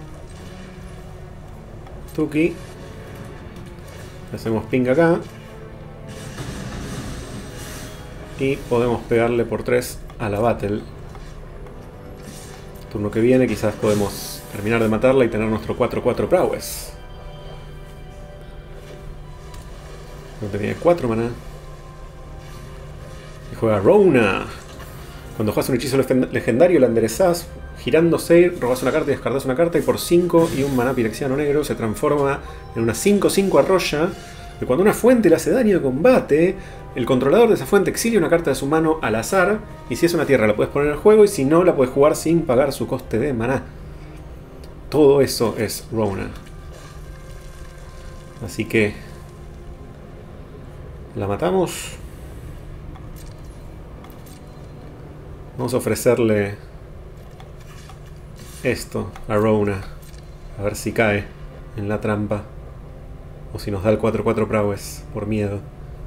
Tuki. Hacemos ping acá. Y podemos pegarle por tres a la Battle. Turno que viene quizás podemos terminar de matarla y tener nuestro cuatro cuatro prowess. Donde tiene cuatro maná. Y juega Rona. Cuando juegas un hechizo legendario, la enderezás girando seis, robas una carta y descartas una carta, y por cinco y un maná pirexiano negro se transforma en una cinco cinco arroya. Y cuando una fuente le hace daño de combate, el controlador de esa fuente exilia una carta de su mano al azar, y si es una tierra la puedes poner en el juego, y si no la puedes jugar sin pagar su coste de maná. Todo eso es Rona. Así que la matamos. Vamos a ofrecerle esto a Rona. A ver si cae en la trampa. O si nos da el cuatro cuatro prowess por miedo.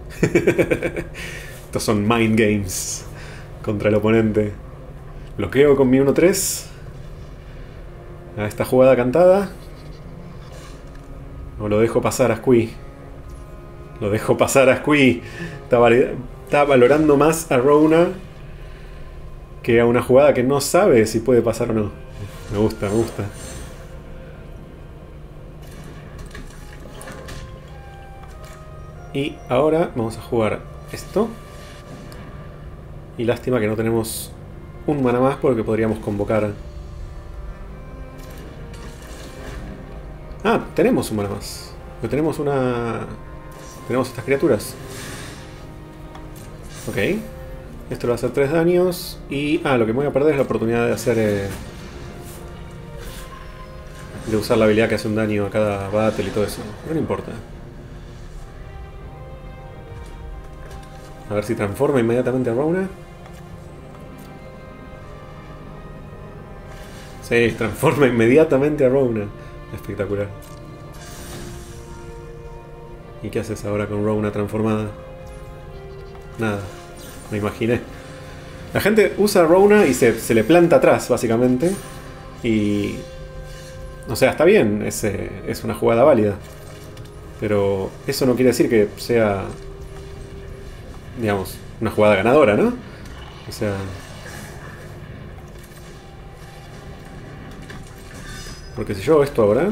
Estos son mind games contra el oponente. Bloqueo con mi uno tres. A esta jugada cantada. O lo dejo pasar a Squee. Lo dejo pasar a Squee. Está, está valorando más a Rona que a una jugada que no sabe si puede pasar o no. Me gusta, me gusta. Y ahora vamos a jugar esto. Y lástima que no tenemos un mana más, porque podríamos convocar... Ah, tenemos un mana más. Pero tenemos una... Tenemos estas criaturas. Ok. Esto le va a hacer tres daños. Y... Ah, lo que me voy a perder es la oportunidad de hacer... Eh, de usar la habilidad que hace un daño a cada battle y todo eso. Pero no importa. A ver si transforma inmediatamente a Rona. Sí, transforma inmediatamente a Rona. Espectacular. ¿Y qué haces ahora con Rona transformada? Nada. Me imaginé. La gente usa Rona y se, se le planta atrás, básicamente. Y... O sea, está bien. Es, es una jugada válida. Pero eso no quiere decir que sea... digamos, una jugada ganadora, ¿no? O sea... Porque si yo hago esto ahora...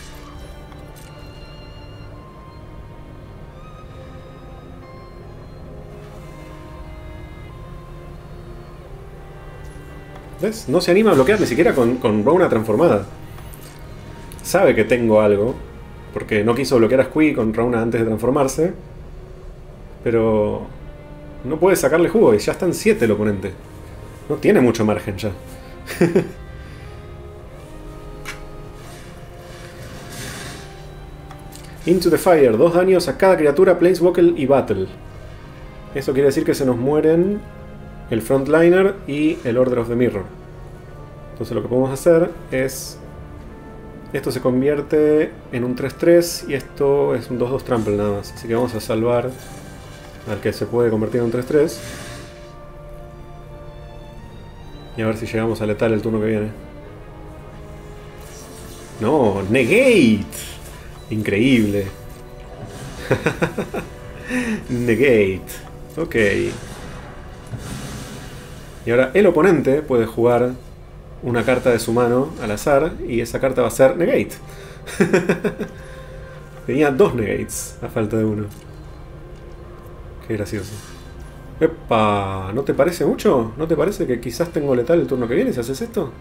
¿Ves? No se anima a bloquear ni siquiera con, con Rona transformada. Sabe que tengo algo, porque no quiso bloquear a Squee con Rona antes de transformarse. Pero... no puede sacarle jugo, y ya están siete el oponente. No tiene mucho margen ya. Into the Fire, dos daños a cada criatura, Planeswalker y Battle. Eso quiere decir que se nos mueren el Frontliner y el Order of the Mirror. Entonces lo que podemos hacer es... Esto se convierte en un tres tres y esto es un dos dos trample nada más. Así que vamos a salvar al que se puede convertir en un tres tres. Y a ver si llegamos a letal el turno que viene. No, negate. Increíble. Negate. Ok. Y ahora el oponente puede jugar una carta de su mano al azar y esa carta va a ser negate. Tenía dos negates a falta de uno. Qué gracioso. ¡Epa! ¿No te parece mucho? ¿No te parece que quizás tengo letal el turno que viene si haces esto?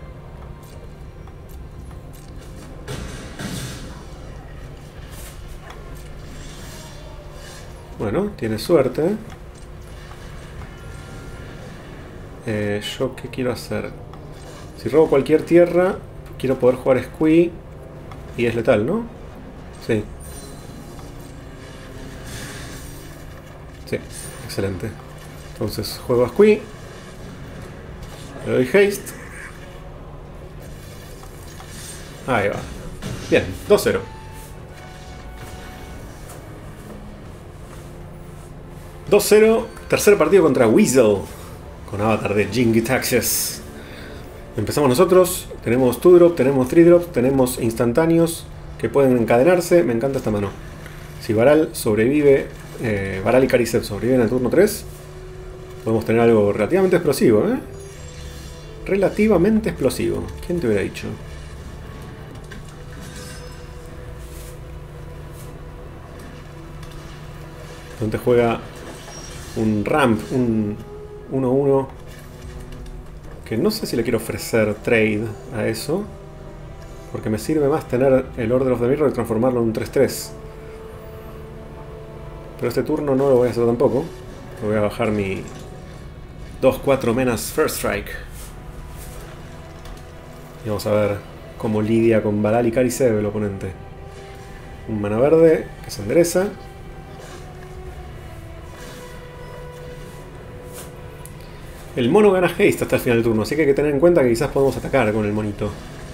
Bueno, tienes suerte. Eh, ¿Yo qué quiero hacer? Si robo cualquier tierra, quiero poder jugar Squee y es letal, ¿no? Sí. Sí, excelente. Entonces juego a Squee. Le doy haste. Ahí va. Bien, dos cero. dos cero, tercer partido contra Weasel, con avatar de Jingitaxias. Empezamos nosotros, tenemos two drop, tenemos three drop, tenemos instantáneos que pueden encadenarse. Me encanta esta mano. Si Baral sobrevive, eh, Baral y Caricep sobreviven al turno tres, podemos tener algo relativamente explosivo, ¿eh? Relativamente explosivo. ¿Quién te hubiera dicho? Donde juega un ramp, un uno uno, que no sé si le quiero ofrecer trade a eso, porque me sirve más tener el Order of the Mirror y transformarlo en un tres tres. Pero este turno no lo voy a hacer tampoco. Voy a bajar mi dos cuatro menas First Strike. Y vamos a ver cómo lidia con Baral y Cariceb el oponente. Un mana verde que se endereza. El mono gana haste hasta el final del turno, así que hay que tener en cuenta que quizás podemos atacar con el monito.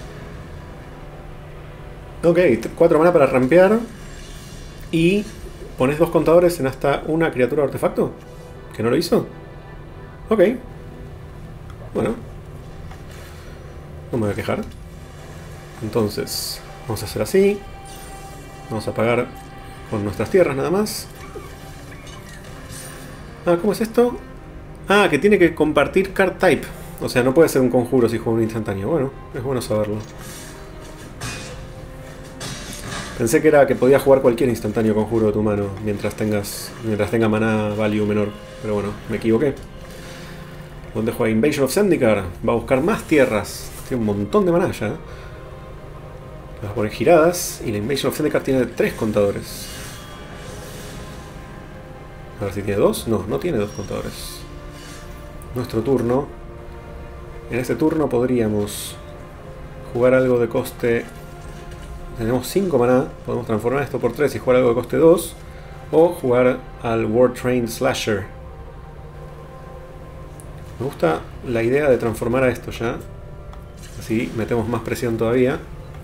Ok, cuatro mana para rampear. Y pones dos contadores en hasta una criatura de artefacto. ¿Que no lo hizo? Ok. Bueno. No me voy a quejar. Entonces, vamos a hacer así. Vamos a pagar con nuestras tierras nada más. Ah, ¿cómo es esto? Ah, que tiene que compartir card type. O sea, no puede ser un conjuro si juega un instantáneo. Bueno, es bueno saberlo. Pensé que era que podías jugar cualquier instantáneo conjuro de tu mano mientras tengas mientras tenga maná value menor. Pero bueno, me equivoqué. ¿Dónde juega Invasion of Zendikar? Va a buscar más tierras. Tiene un montón de maná ya. Vas a poner giradas y la Invasion of Zendikar tiene tres contadores. A ver si tiene dos. No, no tiene dos contadores. Nuestro turno. En este turno podríamos jugar algo de coste. Tenemos cinco maná. Podemos transformar esto por tres y jugar algo de coste dos. O jugar al War Train Slasher. Me gusta la idea de transformar a esto ya. Así metemos más presión todavía.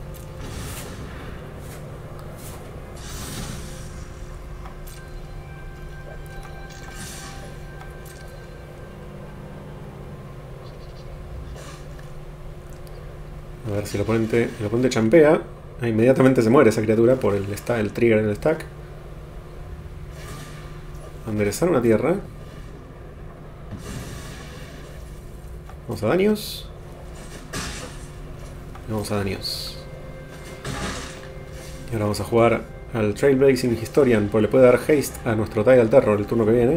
A ver si el oponente, el oponente champea. Inmediatamente se muere esa criatura por el, el trigger en el stack. Enderezar una tierra. Vamos a daños. Vamos a daños. Y ahora vamos a jugar al Trailblazing Historian, porque le puede dar haste a nuestro Tidal Terror el turno que viene.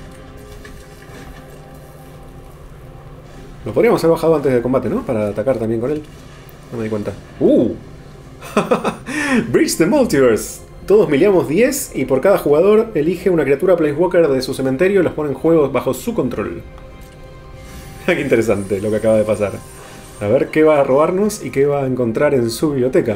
Lo podríamos haber bajado antes del combate, ¿no? Para atacar también con él. No me di cuenta. ¡Uh! Breach the Multiverse. Todos miliamos diez y por cada jugador elige una criatura Planeswalker de su cementerio y los pone en juego bajo su control. Qué interesante lo que acaba de pasar. A ver qué va a robarnos y qué va a encontrar en su biblioteca.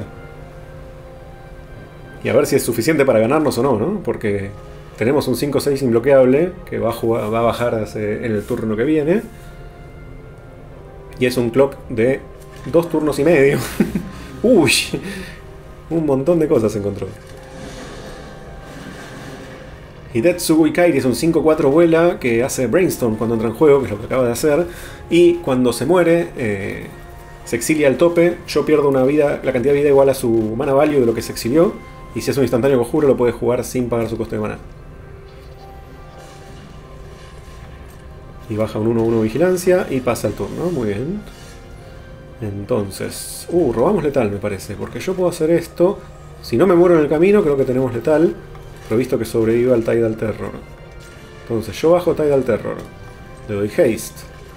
Y a ver si es suficiente para ganarnos o no, ¿no? Porque tenemos un cinco seis inbloqueable que va a, jugar, va a bajar en el turno que viene. Y es un clock de dos turnos y medio. Uy, un montón de cosas se encontró. Hidetsugu Ikairi es un cinco cuatro vuela que hace Brainstorm cuando entra en juego, que es lo que acaba de hacer. Y cuando se muere, eh, se exilia al tope. Yo pierdo una vida, la cantidad de vida igual a su mana value de lo que se exilió. Y si es un instantáneo conjuro, lo puede jugar sin pagar su coste de mana. Y baja un uno uno vigilancia y pasa el turno. Muy bien. Entonces... Uh, robamos letal me parece. Porque yo puedo hacer esto. Si no me muero en el camino, creo que tenemos letal. Pero visto que sobreviva al Tidal Terror. Entonces yo bajo Tidal Terror. Le doy haste.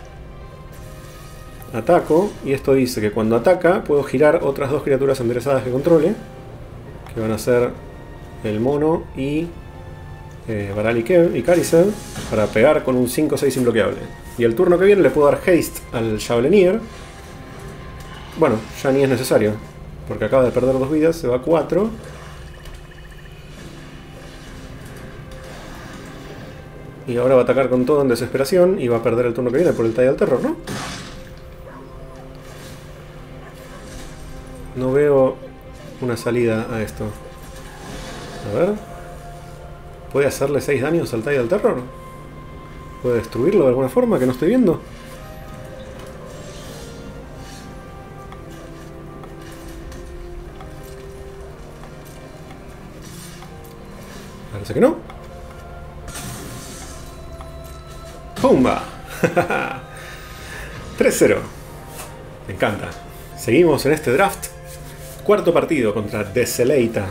Ataco. Y esto dice que cuando ataca puedo girar otras dos criaturas enderezadas que controle. Que van a ser el mono y... Eh, Baral y Karisev para pegar con un cinco seis imbloqueable. Y el turno que viene le puedo dar haste al Javelinier. Bueno, ya ni es necesario, porque acaba de perder dos vidas, se va a cuatro. Y ahora va a atacar con todo en desesperación y va a perder el turno que viene por el Tidal Terror, ¿no? No veo una salida a esto. A ver... ¿Puede hacerle seis daños al Tidal Terror? ¿Puede destruirlo de alguna forma que no estoy viendo? Parece que no. ¡Pumba! tres cero. Me encanta. Seguimos en este draft. Cuarto partido contra Deseleita.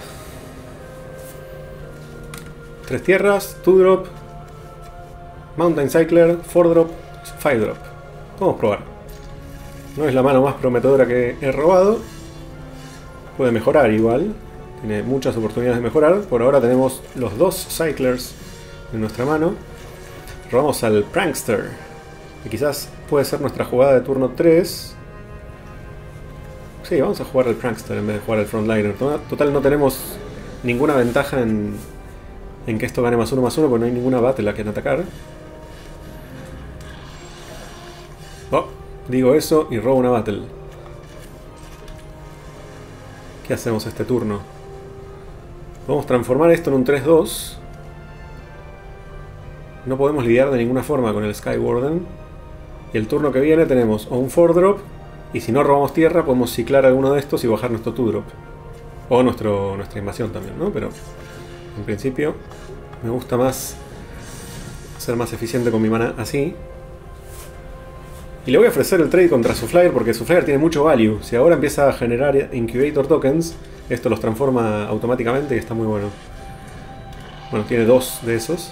Tres tierras, two drop, Mountain Cycler, four drop, five drop. Vamos a probar. No es la mano más prometedora que he robado. Puede mejorar igual. Tiene muchas oportunidades de mejorar. Por ahora tenemos los dos Cyclers en nuestra mano. Robamos al Prankster. Que quizás puede ser nuestra jugada de turno tres. Sí, vamos a jugar al Prankster en vez de jugar al Frontliner. Total, no tenemos ninguna ventaja en... en que esto gane más uno más uno, porque no hay ninguna battle a quien atacar. Oh, digo eso y robo una battle. ¿Qué hacemos este turno? Vamos a transformar esto en un tres dos. No podemos lidiar de ninguna forma con el Sky Warden. Y el turno que viene tenemos o un four drop, y si no robamos tierra podemos ciclar alguno de estos y bajar nuestro two drop. O nuestro, nuestra invasión también, ¿no? Pero... en principio, me gusta más ser más eficiente con mi mana así. Y le voy a ofrecer el trade contra su flyer porque su flyer tiene mucho value. Si ahora empieza a generar Incubator Tokens, esto los transforma automáticamente y está muy bueno. Bueno, tiene dos de esos.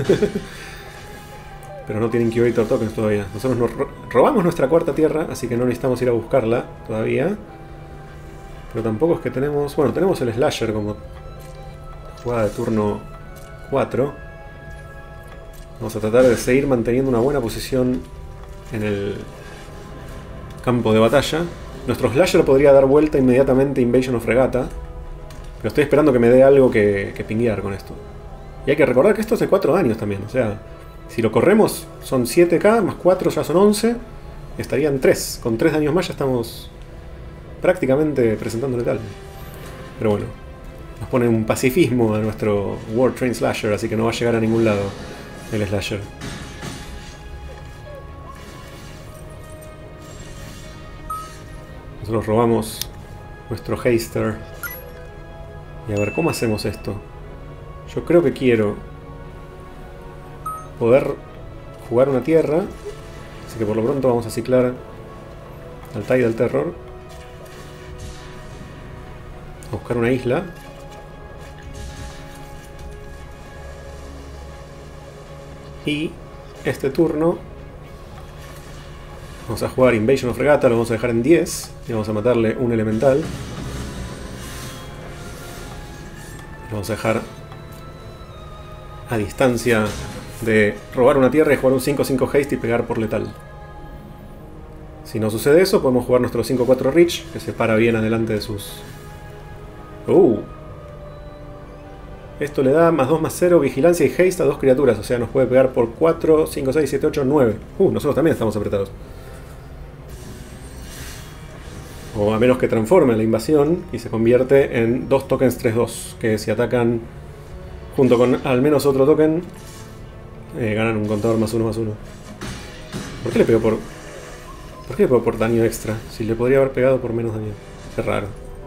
Pero no tiene Incubator Tokens todavía. Nosotros nos ro robamos nuestra cuarta tierra, así que no necesitamos ir a buscarla todavía. Pero tampoco es que tenemos... bueno, tenemos el Slasher como... jugada de turno cuatro. Vamos a tratar de seguir manteniendo una buena posición en el campo de batalla. Nuestro Slasher podría dar vuelta inmediatamente a Invasion of Regatta, pero estoy esperando que me dé algo que, que pinguear con esto. Y hay que recordar que esto hace cuatro daños también. O sea, si lo corremos son siete K, más cuatro ya son once. Estarían tres. Con tres daños más ya estamos prácticamente presentando letal. Pero bueno, nos pone un pacifismo a nuestro War Train Slasher, así que no va a llegar a ningún lado el Slasher. Nosotros robamos nuestro Haster. Y a ver, ¿cómo hacemos esto? Yo creo que quiero poder jugar una tierra, así que por lo pronto vamos a ciclar al Tidal Terror. A buscar una isla. Y este turno vamos a jugar Invasion of Regatta, lo vamos a dejar en diez y vamos a matarle un elemental. Lo vamos a dejar a distancia de robar una tierra y jugar un cinco cinco haste y pegar por letal. Si no sucede eso, podemos jugar nuestro cinco cuatro Reach, que se para bien adelante de sus... Uh. Esto le da más dos más cero, vigilancia y haste a dos criaturas, o sea, nos puede pegar por cuatro, cinco, seis, siete, ocho, nueve. Uh, nosotros también estamos apretados. O a menos que transforme la invasión y se convierte en dos tokens tres dos, que si atacan junto con al menos otro token, eh, ganan un contador más uno más uno. ¿Por qué le pegó por...? ¿Por qué le pegó por daño extra? Si le podría haber pegado por menos daño. Qué raro.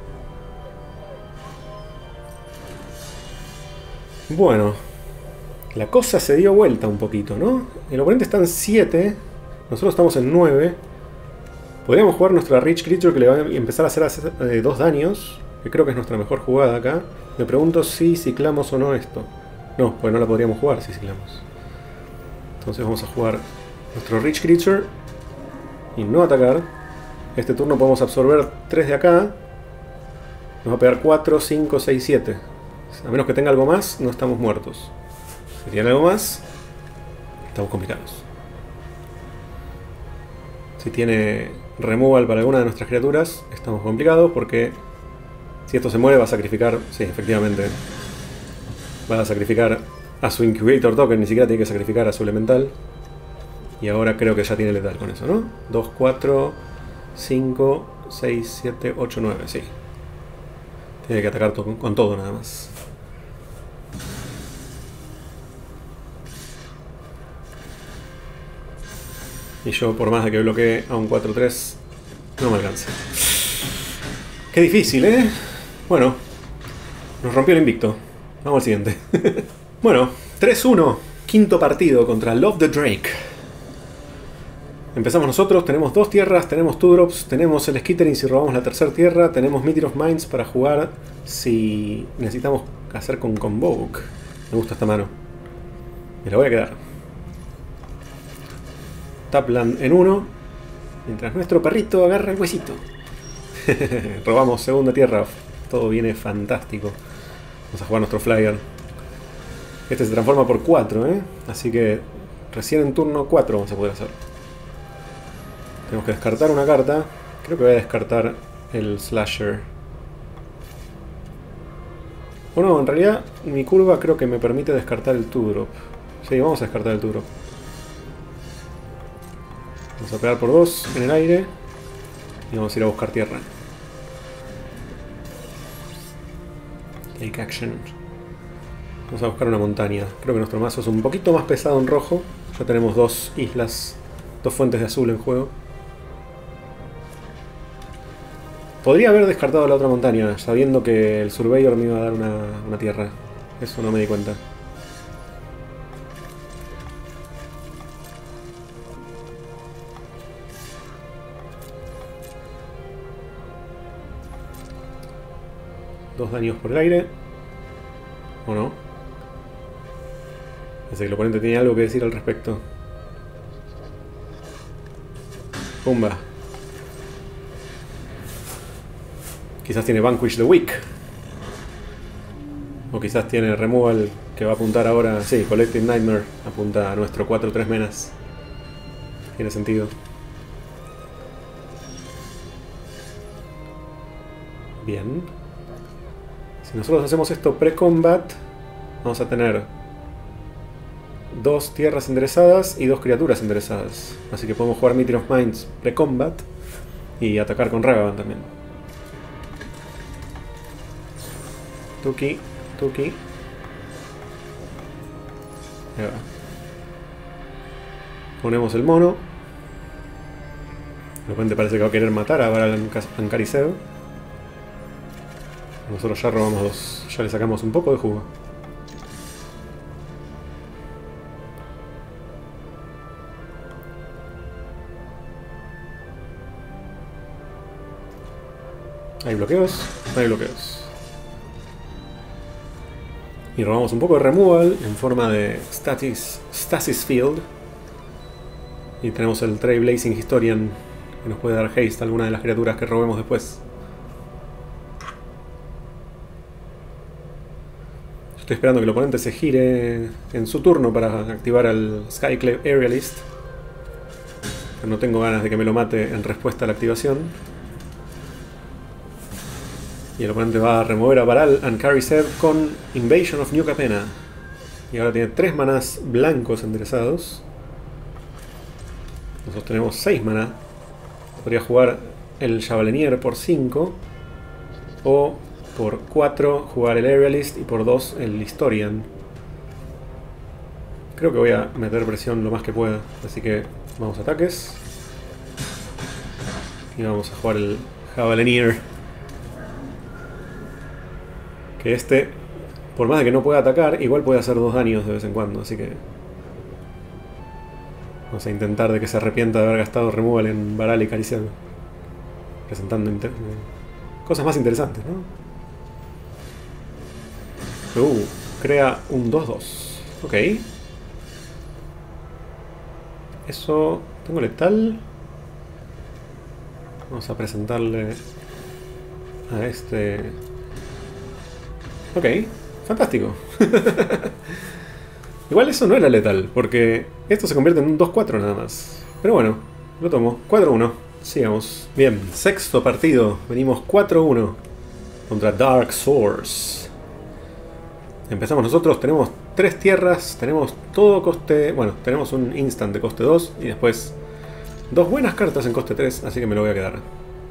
Bueno, la cosa se dio vuelta un poquito, ¿no? El oponente está en siete, nosotros estamos en nueve. Podríamos jugar nuestra Rich Creature que le va a empezar a hacer eh, dos daños, que creo que es nuestra mejor jugada acá. Me pregunto si ciclamos o no esto. No, pues no la podríamos jugar si ciclamos. Entonces vamos a jugar nuestro Rich Creature y no atacar. Este turno podemos absorber tres de acá. Nos va a pegar cuatro, cinco, seis, siete. A menos que tenga algo más, no estamos muertos. Si tiene algo más, estamos complicados. Si tiene removal para alguna de nuestras criaturas, estamos complicados porque si esto se muere va a sacrificar... Sí, efectivamente. Va a sacrificar a su Incubator Token, ni siquiera tiene que sacrificar a su Elemental. Y ahora creo que ya tiene letal con eso, ¿no? dos, cuatro, cinco, seis, siete, ocho, nueve, sí. Tiene que atacar to con todo nada más. Y yo, por más de que bloquee a un cuatro tres, no me alcanza. Qué difícil, ¿eh? Bueno, nos rompió el invicto. Vamos al siguiente. Bueno, tres uno. Quinto partido contra Love the Drake. Empezamos nosotros, tenemos dos tierras, tenemos two drops, tenemos el Skittering si robamos la tercera tierra, tenemos Meteor of Minds para jugar si necesitamos hacer con Convoke. Me gusta esta mano. Me la voy a quedar. Tapland en uno, mientras nuestro perrito agarra el huesito. Robamos segunda tierra, todo viene fantástico. Vamos a jugar nuestro Flyer. Este se transforma por cuatro, ¿eh? Así que recién en turno cuatro vamos a poder hacer. Tenemos que descartar una carta. Creo que voy a descartar el Slasher. Bueno, en realidad mi curva creo que me permite descartar el two drop. Sí, vamos a descartar el two drop. Vamos a pegar por dos en el aire. Y vamos a ir a buscar tierra. Take action. Vamos a buscar una montaña. Creo que nuestro mazo es un poquito más pesado en rojo. Ya tenemos dos islas, dos fuentes de azul en juego. Podría haber descartado la otra montaña, sabiendo que el Surveyor me iba a dar una, una tierra. Eso no me di cuenta. Dos daños por el aire. ¿O no? Parece que el oponente tenía algo que decir al respecto. Pumba. Quizás tiene Vanquish the Weak. O quizás tiene Removal que va a apuntar ahora... Sí, Collective Nightmare apunta a nuestro cuatro tres menas. Tiene sentido. Bien. Si nosotros hacemos esto pre-combat, vamos a tener dos tierras enderezadas y dos criaturas enderezadas. Así que podemos jugar Meteor of Minds pre-combat y atacar con Ragavan también. Tuki, Tuki. Ahí va. Ponemos el mono. De repente parece que va a querer matar a Baral Ankarisev. Nosotros ya robamos dos. Ya le sacamos un poco de jugo. Hay bloqueos. Hay bloqueos. Y robamos un poco de removal en forma de stasis, stasis Field. Y tenemos el Trailblazing Historian que nos puede dar haste a alguna de las criaturas que robemos después. Estoy esperando que el oponente se gire en su turno para activar al Skyclave Aerialist. Pero no tengo ganas de que me lo mate en respuesta a la activación. Y el oponente va a remover a Baral Ankarisev con Invasion of New Capenna. Y ahora tiene tres manás blancos enderezados. Nosotros tenemos seis maná. Podría jugar el Javelinier por cinco. O por cuatro jugar el Aerialist y por dos el Historian. Creo que voy a meter presión lo más que pueda, así que vamos a ataques. Y vamos a jugar el Javelineer. Que este, por más de que no pueda atacar, igual puede hacer dos daños de vez en cuando, así que vamos a intentar de que se arrepienta de haber gastado removal en Baral y Cariciano. Presentando inter cosas más interesantes, ¿no? Uh, crea un dos dos. Ok. Eso... ¿Tengo letal? Vamos a presentarle a este... Ok, fantástico. Igual eso no era letal, porque esto se convierte en un dos cuatro nada más. Pero bueno, lo tomo. cuatro uno. Sigamos. Bien, sexto partido. Venimos cuatro uno contra Dark Source. Empezamos nosotros, tenemos tres tierras, tenemos todo coste... Bueno, tenemos un instant de coste dos y después dos buenas cartas en coste tres, así que me lo voy a quedar.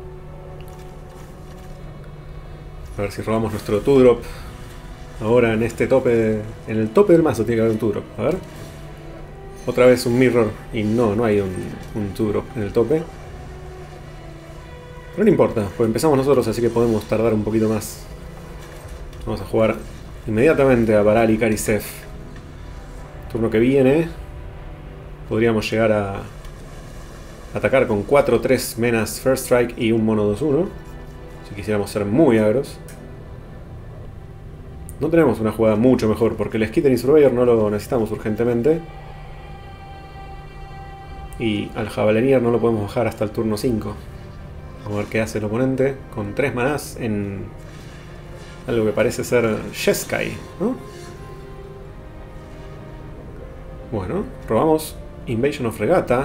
A ver si robamos nuestro two drop. Ahora en este tope... En el tope del mazo tiene que haber un two drop. A ver. Otra vez un mirror. Y no, no hay un, un two drop en el tope. Pero no importa, pues empezamos nosotros, así que podemos tardar un poquito más. Vamos a jugar inmediatamente a Baral y Karicef. Turno que viene podríamos llegar a atacar con cuatro tres menas First Strike y un mono dos uno. Si quisiéramos ser muy agros. No tenemos una jugada mucho mejor porque el Skitter y Surveyor no lo necesitamos urgentemente. Y al Javelineer no lo podemos bajar hasta el turno cinco. Vamos a ver qué hace el oponente con tres manás en algo que parece ser Jeskai, ¿no? Bueno, robamos Invasion of Regatta,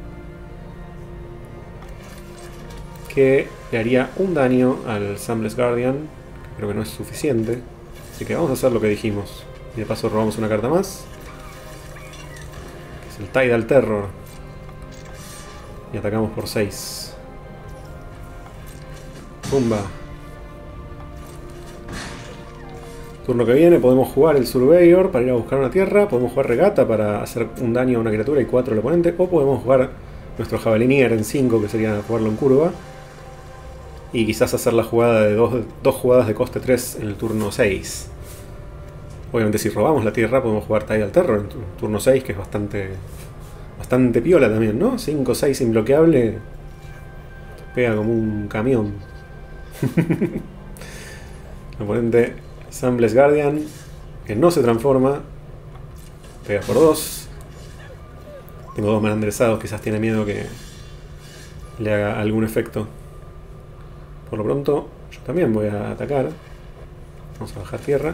que le haría un daño al Sunblessed Guardian, que creo que no es suficiente. Así que vamos a hacer lo que dijimos. Y de paso robamos una carta más, que es el Tidal Terror. Y atacamos por seis. Pumba. Turno que viene podemos jugar el Surveyor para ir a buscar una tierra, podemos jugar Regatta para hacer un daño a una criatura y cuatro al oponente, o podemos jugar nuestro Javelineer en cinco, que sería jugarlo en curva, y quizás hacer la jugada de dos, dos jugadas de coste tres en el turno seis. Obviamente si robamos la tierra podemos jugar Tidal Terror en turno seis, que es bastante bastante piola también, ¿no? cinco seis imbloqueable, pega como un camión. El oponente Sunblessed Guardian, que no se transforma, pega por dos. Tengo dos maná enderezados, quizás tiene miedo que le haga algún efecto. Por lo pronto, yo también voy a atacar. Vamos a bajar tierra.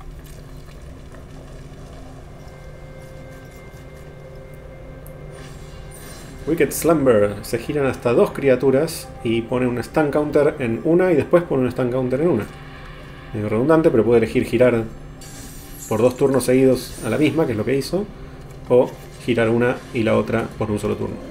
Wicked Slumber. Se giran hasta dos criaturas y pone un stun counter en una y después pone un stun counter en una. Medio redundante, pero puede elegir girar por dos turnos seguidos a la misma, que es lo que hizo, o girar una y la otra por un solo turno.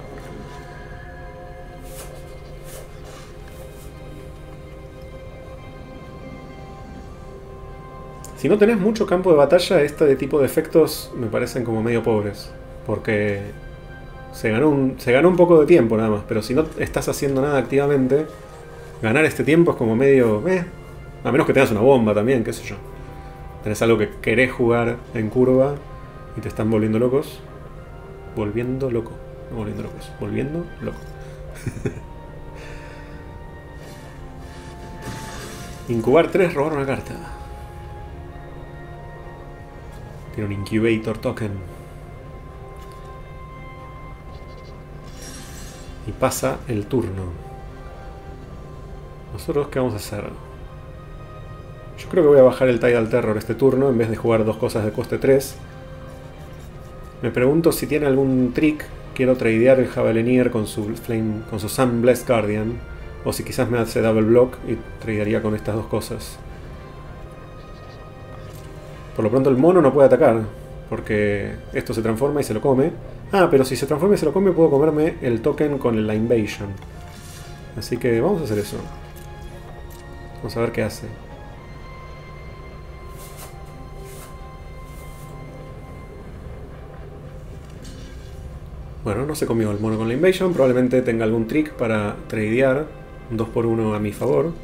Si no tenés mucho campo de batalla, este tipo de efectos me parecen como medio pobres, porque se ganó un, se ganó un poco de tiempo nada más, pero si no estás haciendo nada activamente, ganar este tiempo es como medio... Eh, a menos que tengas una bomba también, qué sé yo. Tenés algo que querés jugar en curva y te están volviendo locos. Volviendo loco. No volviendo locos. Volviendo loco. Incubar tres, robar una carta. Tiene un Incubator Token. Y pasa el turno. ¿Nosotros qué vamos a hacer? Yo creo que voy a bajar el Tidal Terror este turno en vez de jugar dos cosas de coste tres. Me pregunto si tiene algún trick. Quiero tradear el Javelineer con su Flame, con su Sunblessed Guardian. O si quizás me hace double block y tradearía con estas dos cosas. Por lo pronto el mono no puede atacar, porque esto se transforma y se lo come. Ah, pero si se transforma y se lo come, puedo comerme el token con la Invasion. Así que vamos a hacer eso. Vamos a ver qué hace. Bueno, no se comió el mono con la Invasion. Probablemente tenga algún trick para tradear un dos por uno a mi favor.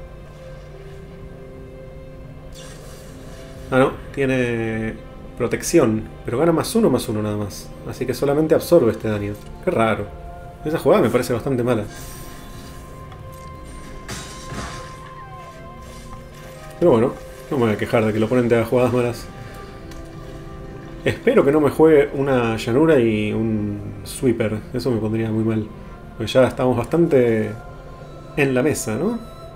Ah, no. Tiene protección. Pero gana más uno, más uno nada más. Así que solamente absorbe este daño. Qué raro. Esa jugada me parece bastante mala. Pero bueno, no me voy a quejar de que el oponente haga jugadas malas. Espero que no me juegue una llanura y un sweeper. Eso me pondría muy mal. Porque ya estamos bastante en la mesa, ¿no?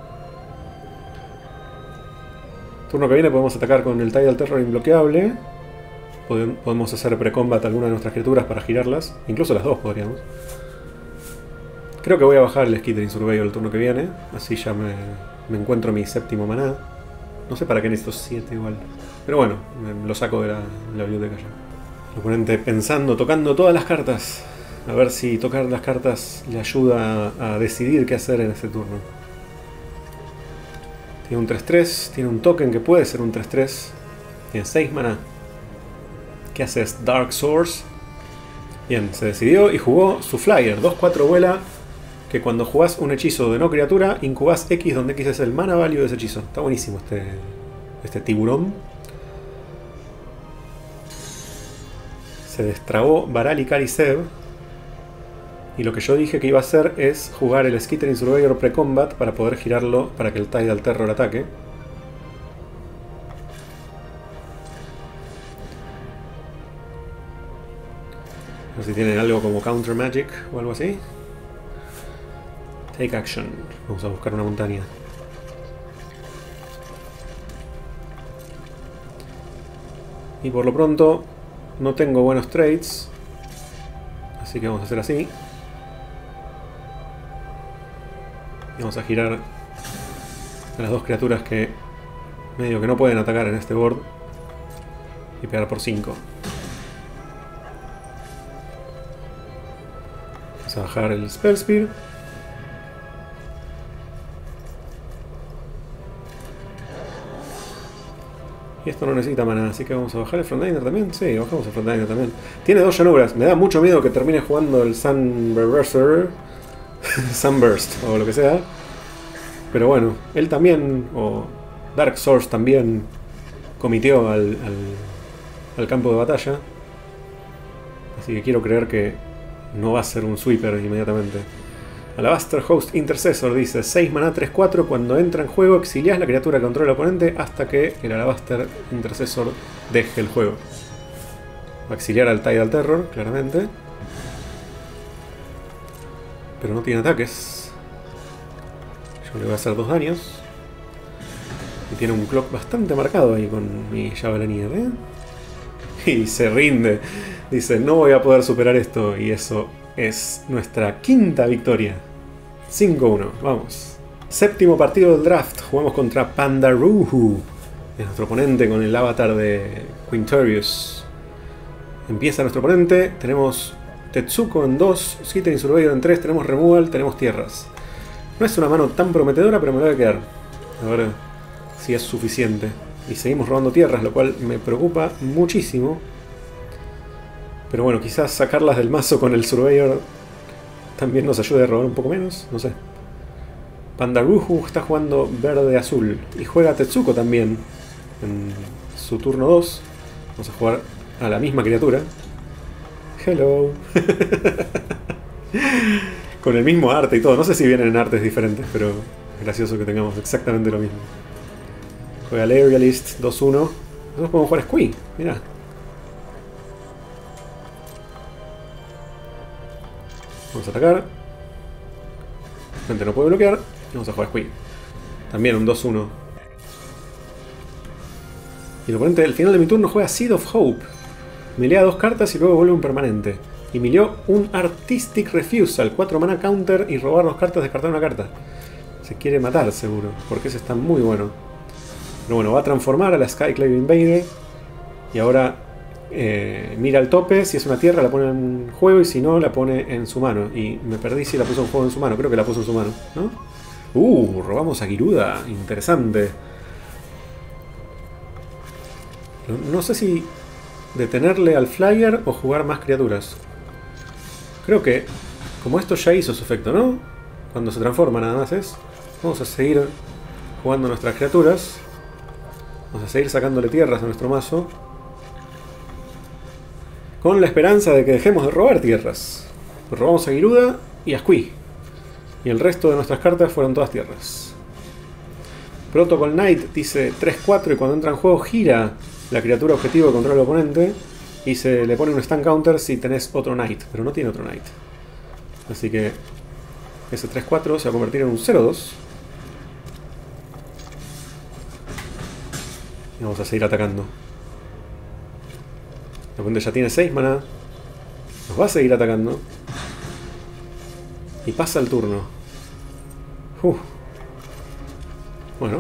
Turno que viene podemos atacar con el Tidal Terror imbloqueable. Podemos hacer pre-combat a alguna de nuestras criaturas para girarlas. Incluso las dos podríamos. Creo que voy a bajar el Skittering Surveyor el turno que viene. Así ya me, me encuentro mi séptimo maná. No sé para qué necesito siete igual. Pero bueno, lo saco de la, de la biblioteca ya. El oponente pensando, tocando todas las cartas. A ver si tocar las cartas le ayuda a, a decidir qué hacer en este turno. Tiene un tres tres, tiene un token que puede ser un tres tres. Tiene seis maná. ¿Qué haces? Dark Source. Bien, se decidió y jugó su Flyer. dos cuatro vuela. Que cuando jugás un hechizo de no criatura, incubás X donde X es el mana value de ese hechizo. Está buenísimo este, este tiburón. Se destrabó Baral y Karisev. Y lo que yo dije que iba a hacer es jugar el Skittering Surveyor pre-combat para poder girarlo para que el Tidal Terror ataque. No sé si tienen algo como Counter Magic o algo así. Take action. Vamos a buscar una montaña. Y por lo pronto no tengo buenos trades. Así que vamos a hacer así. Y vamos a girar a las dos criaturas que medio que no pueden atacar en este board. Y pegar por cinco. Vamos a bajar el Spell Spear. Y esto no necesita maná, así que vamos a bajar el Frontliner también. Sí, bajamos el Frontliner también. Tiene dos llanuras. Me da mucho miedo que termine jugando el Sunburster. Sunburst o lo que sea. Pero bueno, él también, o Dark Source también, comitió al, al, al campo de batalla. Así que quiero creer que no va a ser un sweeper inmediatamente. Alabaster Host Intercessor dice seis maná tres cuatro, cuando entra en juego exiliás la criatura que controla el oponente hasta que el Alabaster Intercessor deje el juego. Va a exiliar al Tidal Terror, claramente. Pero no tiene ataques. Yo le voy a hacer dos daños. Y tiene un clock bastante marcado ahí con mi Javelinier, ¿eh? Y se rinde. Dice, no voy a poder superar esto. Y eso es nuestra quinta victoria. cinco uno, vamos. Séptimo partido del draft. Jugamos contra Pandaruhu. Es nuestro oponente con el avatar de Quinturius. Empieza nuestro oponente. Tenemos Tetsuko en dos, Skittering Surveyor en tres, tenemos Removal, tenemos tierras. No es una mano tan prometedora, pero me la voy a quedar. A ver si es suficiente. Y seguimos robando tierras, lo cual me preocupa muchísimo. Pero bueno, quizás sacarlas del mazo con el Surveyor también nos ayude a robar un poco menos, no sé. Pandaruhu está jugando verde-azul. Y juega Tetsuko también en su turno dos. Vamos a jugar a la misma criatura. Hello. Con el mismo arte y todo. No sé si vienen en artes diferentes, pero es gracioso que tengamos exactamente lo mismo. Juega el Aerialist dos uno. Nosotros podemos jugar Squee, mirá. Vamos a atacar. La gente no puede bloquear. Y vamos a jugar Squee. También un dos uno. Y el oponente al final de mi turno juega Seed of Hope. Milea dos cartas y luego vuelve un permanente. Y milió un Artistic Refusal, cuatro mana counter y robar dos cartas, descartar una carta. Se quiere matar seguro, porque ese está muy bueno. Pero bueno, va a transformar a la Skyclave Invader. Y ahora eh, mira el tope, si es una tierra la pone en juego y si no la pone en su mano. Y me perdí si la puso en juego en su mano, creo que la puso en su mano, ¿no? Uh, robamos a Giruda. Interesante. No, no sé si detenerle al flyer o jugar más criaturas. Creo que como esto ya hizo su efecto, ¿no? Cuando se transforma nada más es. Vamos a seguir jugando nuestras criaturas. Vamos a seguir sacándole tierras a nuestro mazo. Con la esperanza de que dejemos de robar tierras. Pues robamos a Giruda y a Squee. Y el resto de nuestras cartas fueron todas tierras. Protocol Knight dice tres cuatro y cuando entra en juego gira la criatura objetivo que controla el oponente. Y se le pone un stun counter si tenés otro Knight. Pero no tiene otro Knight. Así que ese tres cuatro se va a convertir en un cero dos. Y vamos a seguir atacando. El oponente ya tiene seis maná. Nos va a seguir atacando. Y pasa el turno. Uf. Bueno.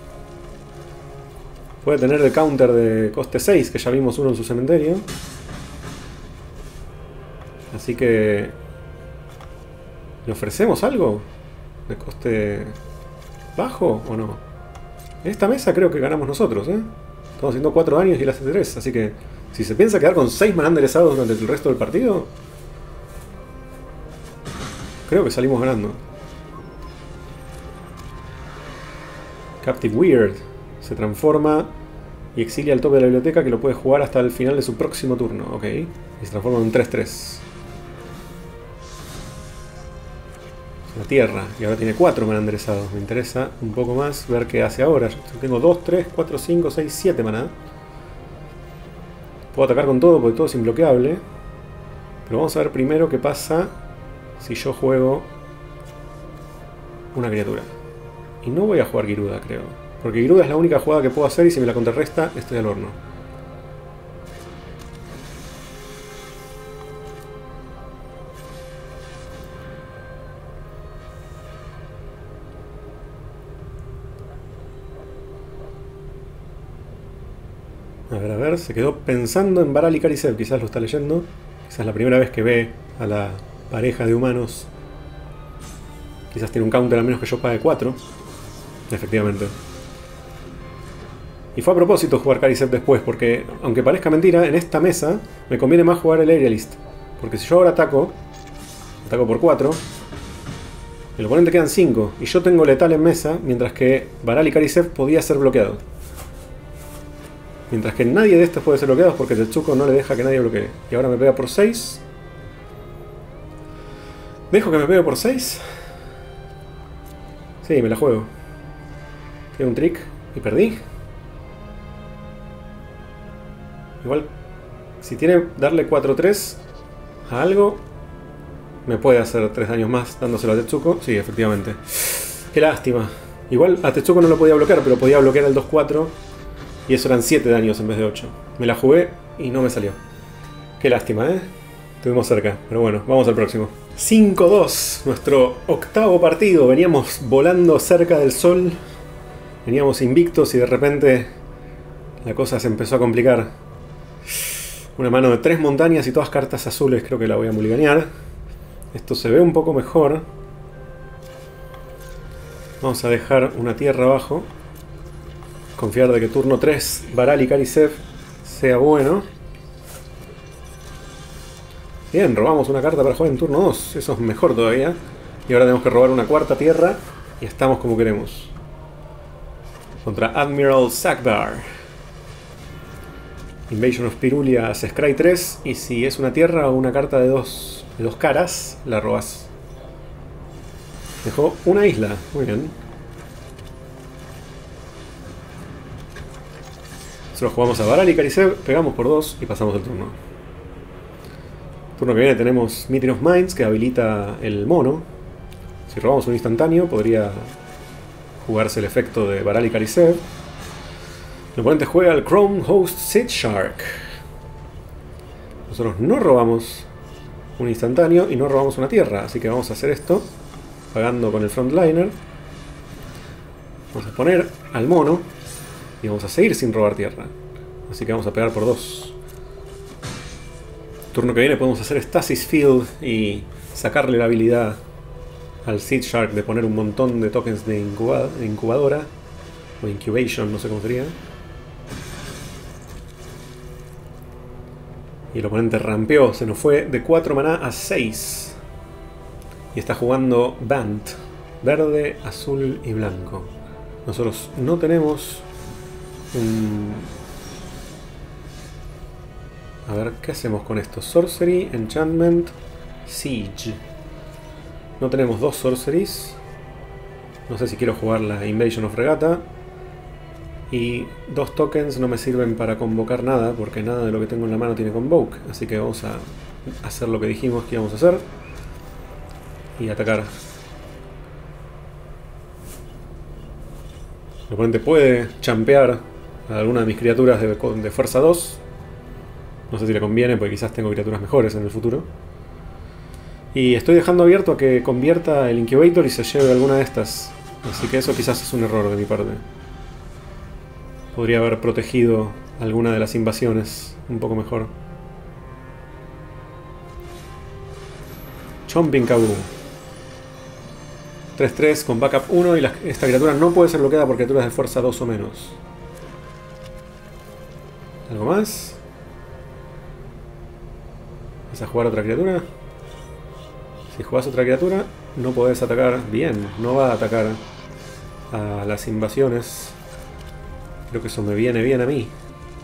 Puede tener el counter de coste seis, que ya vimos uno en su cementerio. Así que... ¿le ofrecemos algo? ¿De coste bajo o no? En esta mesa creo que ganamos nosotros, ¿eh? Estamos haciendo cuatro daños y él hace tres, así que... si se piensa quedar con seis maná enderezados durante el resto del partido... creo que salimos ganando. Captive Weird se transforma y exilia al tope de la biblioteca, que lo puede jugar hasta el final de su próximo turno. Ok. Y se transforma en un tres tres. Es una tierra. Y ahora tiene cuatro maná enderezados. Me interesa un poco más ver qué hace ahora. Yo tengo dos, tres, cuatro, cinco, seis, siete maná. Puedo atacar con todo porque todo es imbloqueable. Pero vamos a ver primero qué pasa si yo juego una criatura. Y no voy a jugar Giruda, creo. Porque Giruda es la única jugada que puedo hacer y si me la contrarresta, estoy al horno. A ver, a ver, se quedó pensando en Baral y Karisev, quizás lo está leyendo. Quizás es la primera vez que ve a la pareja de humanos. Quizás tiene un counter a menos que yo pague cuatro. Efectivamente. Y fue a propósito jugar Karisev después, porque, aunque parezca mentira, en esta mesa me conviene más jugar el Aerialist. Porque si yo ahora ataco, ataco por cuatro, el oponente quedan cinco, y yo tengo letal en mesa, mientras que Baral y Karisev podía ser bloqueado. Mientras que nadie de estos puede ser bloqueado porque Tetsuko no le deja que nadie bloquee. Y ahora me pega por seis. ¿Dejo que me pegue por seis? Sí, me la juego. Tiene un trick y perdí. Igual, si tiene darle cuatro tres a algo, me puede hacer tres daños más dándoselo a Tetsuko. Sí, efectivamente. Qué lástima. Igual a Tetsuko no lo podía bloquear, pero podía bloquear el dos cuatro. Y eso eran siete daños en vez de ocho. Me la jugué y no me salió. Qué lástima, ¿eh? Estuvimos cerca. Pero bueno, vamos al próximo. cinco dos. Nuestro octavo partido. Veníamos volando cerca del sol. Veníamos invictos y de repente la cosa se empezó a complicar. Una mano de tres montañas y todas cartas azules. Creo que la voy a mulliganear. Esto se ve un poco mejor. Vamos a dejar una tierra abajo. Confiar de que turno tres Baral y Karisev sea bueno. Bien, robamos una carta para jugar en turno dos. Eso es mejor todavía. Y ahora tenemos que robar una cuarta tierra. Y estamos como queremos. Contra Admiral Sakbar. Invasion of Pirulia hace Scry tres. Y si es una tierra o una carta de dos, de dos caras, la robas. Dejó una isla. Muy bien. Nosotros jugamos a Baral y Karisev, pegamos por dos y pasamos el turno. Turno que viene tenemos Meeting of Minds, que habilita el mono. Si robamos un instantáneo, podría jugarse el efecto de Baral y Karisev. El oponente juega al Chrome Host Seed Shark. Nosotros no robamos un instantáneo y no robamos una tierra, así que vamos a hacer esto, pagando con el Frontliner. Vamos a poner al mono y vamos a seguir sin robar tierra. Así que vamos a pegar por dos. Turno que viene podemos hacer Stasis Field y sacarle la habilidad al Seed Shark de poner un montón de tokens de, incuba de incubadora. O incubation, no sé cómo sería. Y el oponente rampeó, se nos fue de cuatro maná a seis. Y está jugando Bant. Verde, azul y blanco. Nosotros no tenemos un... A ver, ¿qué hacemos con esto? Sorcery, Enchantment, Siege. No tenemos dos Sorceries. No sé si quiero jugar la Invasion of Regatta. Y dos tokens no me sirven para convocar nada, porque nada de lo que tengo en la mano tiene Convoke. Así que vamos a hacer lo que dijimos que íbamos a hacer. Y atacar. El oponente puede champear a alguna de mis criaturas de, de fuerza dos. No sé si le conviene, porque quizás tengo criaturas mejores en el futuro. Y estoy dejando abierto a que convierta el Incubator y se lleve alguna de estas. Así que eso quizás es un error de mi parte. Podría haber protegido alguna de las invasiones un poco mejor. Chomping Kaboo. tres tres con backup uno y la, esta criatura no puede ser bloqueada por criaturas de fuerza dos o menos. ¿Algo más? ¿Vas a jugar otra criatura? Si jugás otra criatura, no podés atacar bien. No va a atacar a las invasiones. Creo que eso me viene bien a mí.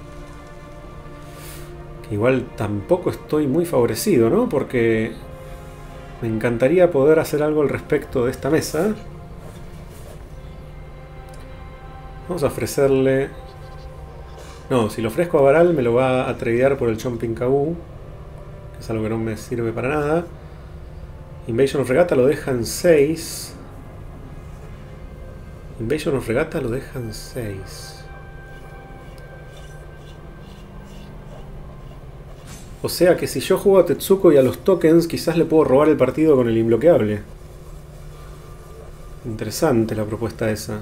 Que igual tampoco estoy muy favorecido, ¿no? Porque me encantaría poder hacer algo al respecto de esta mesa. Vamos a ofrecerle... No, si lo ofrezco a Baral me lo va a tradear por el Chomping Kaboo. Que es algo que no me sirve para nada. Invasion of Regatta lo deja en seis. Invasion of Regatta lo deja en seis. O sea que si yo juego a Tetsuko y a los tokens, quizás le puedo robar el partido con el imbloqueable. Interesante la propuesta esa.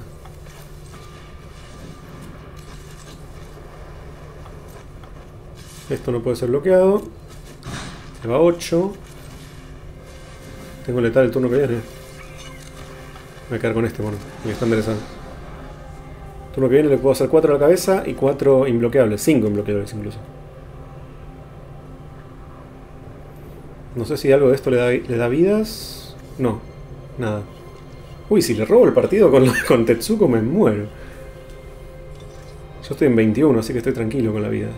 Esto no puede ser bloqueado. Se va ocho. Tengo letal el turno que viene. Voy a quedar con este mono, me está interesante. El turno que viene le puedo hacer cuatro a la cabeza y cuatro imbloqueables. cinco imbloqueables incluso. No sé si algo de esto le da, le da vidas. No, nada. Uy, si le robo el partido con, con Tetsuko me muero. Yo estoy en veintiuno, así que estoy tranquilo con la vida.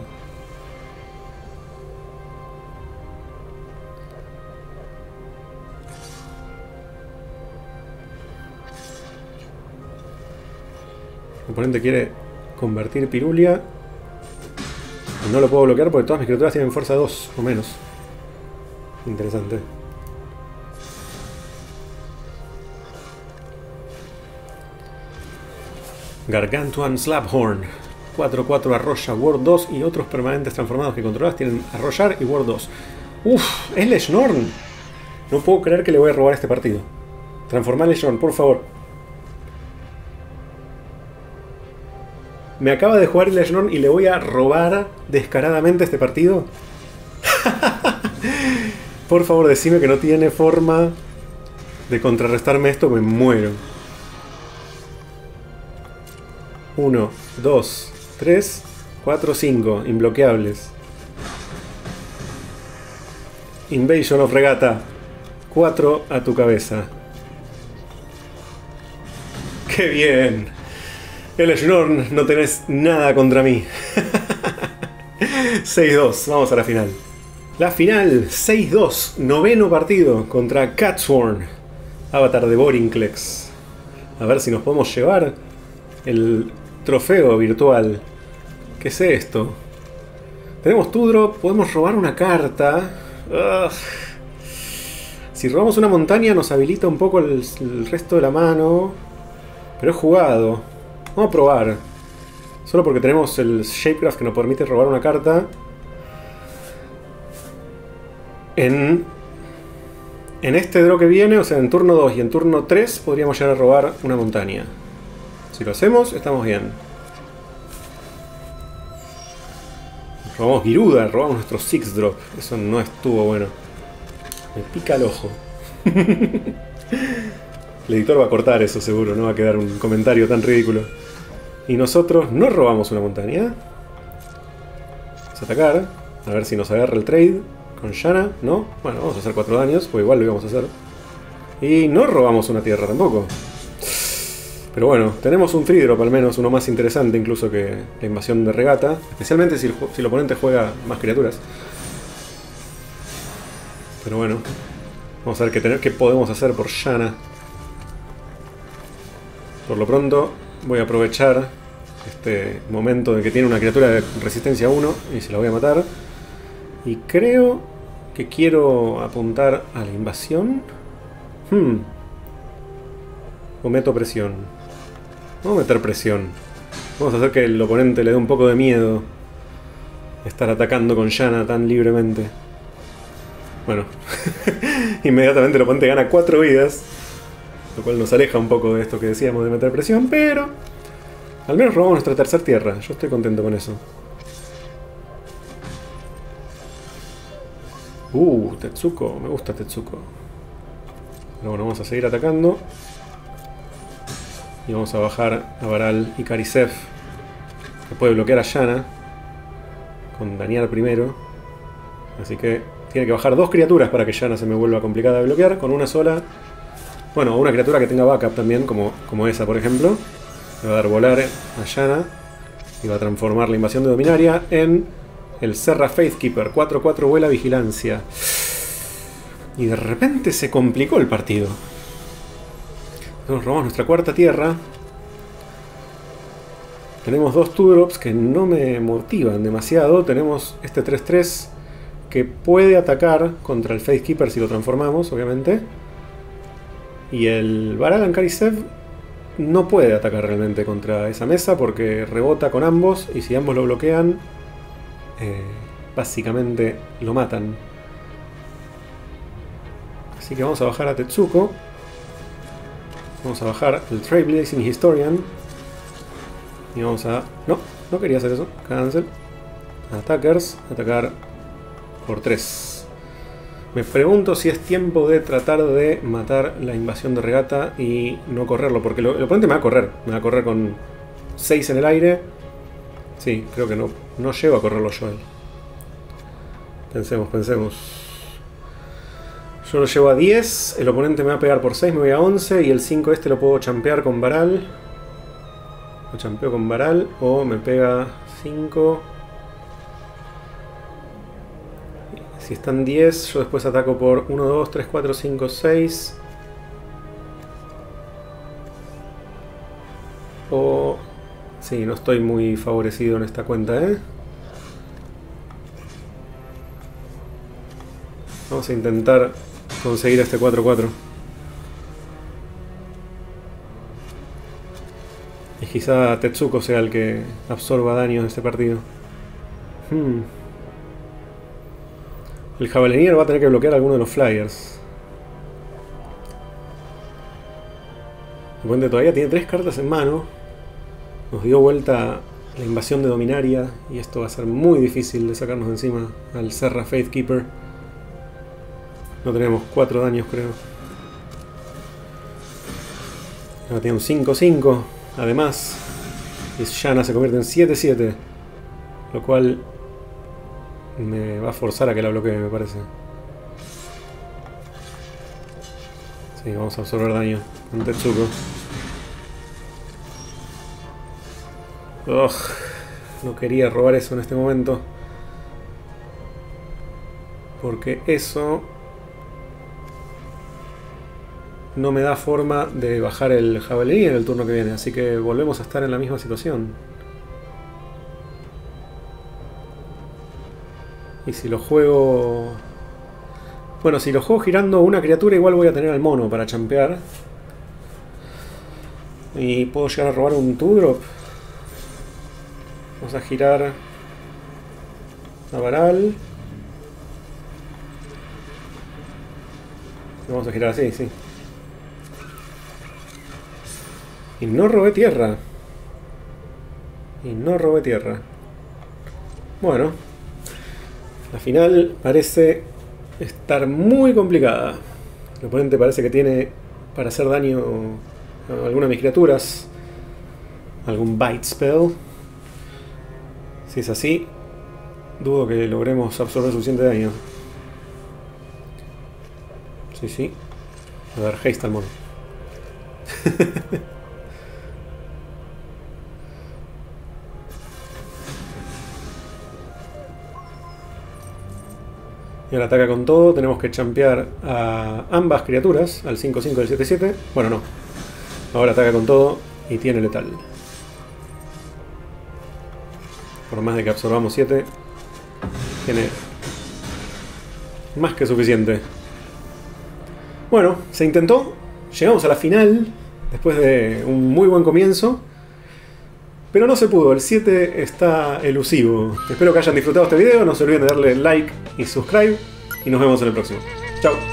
El oponente quiere convertir Pirulia. No lo puedo bloquear porque todas mis criaturas tienen fuerza dos o menos. Interesante. Gargantuan Slaphorn. cuatro cuatro arrolla, Ward dos y otros permanentes transformados que controlas tienen arrollar y Ward dos. Uff, es Leshnorn. No puedo creer que le voy a robar este partido. Transformar Leshnorn, por favor. Me acaba de jugar Leshnorn y le voy a robar descaradamente este partido. Por favor, decime que no tiene forma de contrarrestarme esto, me muero. uno, dos, tres, cuatro, cinco. Imbloqueables. Invasion of Regatta. cuatro a tu cabeza. ¡Qué bien! El Leshnorn, no tenés nada contra mí. seis dos, vamos a la final. La final, seis dos, noveno partido contra Catsworn, avatar de Vorinclex. A ver si nos podemos llevar el trofeo virtual. ¿Qué es esto? Tenemos two drop, podemos robar una carta. Ugh. Si robamos una montaña nos habilita un poco el, el resto de la mano. Pero he jugado. Vamos a probar. Solo porque tenemos el Shapecraft que nos permite robar una carta. En, en este draw que viene, o sea, en turno dos y en turno tres, podríamos llegar a robar una montaña. Si lo hacemos, estamos bien. Robamos Giruda, robamos nuestro six drop. Eso no estuvo bueno. Me pica el ojo. El editor va a cortar eso seguro, no va a quedar un comentario tan ridículo. Y nosotros no robamos una montaña. Vamos a atacar. A ver si nos agarra el trade con Yana. ¿No? Bueno, vamos a hacer cuatro daños, pues igual lo íbamos a hacer. Y no robamos una tierra tampoco. Pero bueno, tenemos un free drop al menos, uno más interesante incluso que la invasión de regata. Especialmente si el, si el oponente juega más criaturas. Pero bueno, vamos a ver qué, tener, qué podemos hacer por Yana. Por lo pronto voy a aprovechar este momento de que tiene una criatura de resistencia uno y se la voy a matar. Y creo que quiero apuntar a la invasión. Hmm. O meto presión. Vamos a meter presión. Vamos a hacer que el oponente le dé un poco de miedo estar atacando con Yana tan libremente. Bueno, inmediatamente el oponente gana cuatro vidas, lo cual nos aleja un poco de esto que decíamos de meter presión, pero al menos robamos nuestra tercera tierra. Yo estoy contento con eso. Uh, Tetsuko, me gusta Tetsuko. Pero bueno, vamos a seguir atacando. Y vamos a bajar a Baral y Karisev, que puede bloquear a Yana con dañar primero. Así que tiene que bajar dos criaturas para que Yana se me vuelva complicada de bloquear. Con una sola, bueno, una criatura que tenga backup también, como, como esa por ejemplo. Le va a dar volar a Yana y va a transformar la invasión de Dominaria en el Serra Faithkeeper. cuatro cuatro vuela vigilancia. Y de repente se complicó el partido. Nos robamos nuestra cuarta tierra. Tenemos dos two drops que no me motivan demasiado. Tenemos este tres tres que puede atacar contra el Faithkeeper si lo transformamos, obviamente. Y el Baral Karisev no puede atacar realmente contra esa mesa porque rebota con ambos y si ambos lo bloquean, eh, básicamente lo matan. Así que vamos a bajar a Tetsuko. Vamos a bajar el Trailblazing Historian. Y vamos a... No, no quería hacer eso. Cancel. Attackers. Atacar por tres. Me pregunto si es tiempo de tratar de matar la invasión de regata y no correrlo. Porque lo, el oponente me va a correr. Me va a correr con seis en el aire. Sí, creo que no, no llego a correrlo yo. Pensemos, pensemos. Yo lo llevo a diez, el oponente me va a pegar por seis, me voy a once y el cinco este lo puedo champear con Baral. Lo champeo con Baral o me pega cinco. Si están diez, yo después ataco por uno, dos, tres, cuatro, cinco, seis. O... sí, no estoy muy favorecido en esta cuenta, ¿eh? Vamos a intentar conseguir este cuatro cuatro. Y quizá Tetsuko sea el que absorba daño en este partido. Hmm. El Javelinier va a tener que bloquear alguno de los flyers. El oponente todavía tiene tres cartas en mano. Nos dio vuelta la invasión de Dominaria. Y esto va a ser muy difícil de sacarnos de encima al Serra Faithkeeper. No tenemos cuatro daños, creo. Ahora tiene un cinco cinco. Además, y Yana se convierte en siete siete. Lo cual me va a forzar a que la bloquee, me parece. Sí, vamos a absorber daño con Tetsuko. Ugh, no quería robar eso en este momento. Porque eso no me da forma de bajar el jabalí en el turno que viene, así que volvemos a estar en la misma situación. Y si lo juego... bueno, si lo juego girando una criatura, igual voy a tener al mono para champear. Y puedo llegar a robar un two drop. Vamos a girar a Baral. Vamos a girar así, sí. Y no robé tierra. Y no robé tierra. Bueno. La final parece estar muy complicada. El oponente parece que tiene para hacer daño a alguna de mis criaturas. Algún bite spell. Si es así, dudo que logremos absorber suficiente daño. Sí, sí. A ver, haste al mono. Y ahora ataca con todo. Tenemos que champear a ambas criaturas, al cinco cinco y al siete siete. Bueno, no. Ahora ataca con todo y tiene letal. Por más de que absorbamos siete, tiene más que suficiente. Bueno, se intentó. Llegamos a la final, después de un muy buen comienzo. Pero no se pudo, el siete está elusivo. Espero que hayan disfrutado este video, no se olviden de darle like y subscribe. Y nos vemos en el próximo. Chao.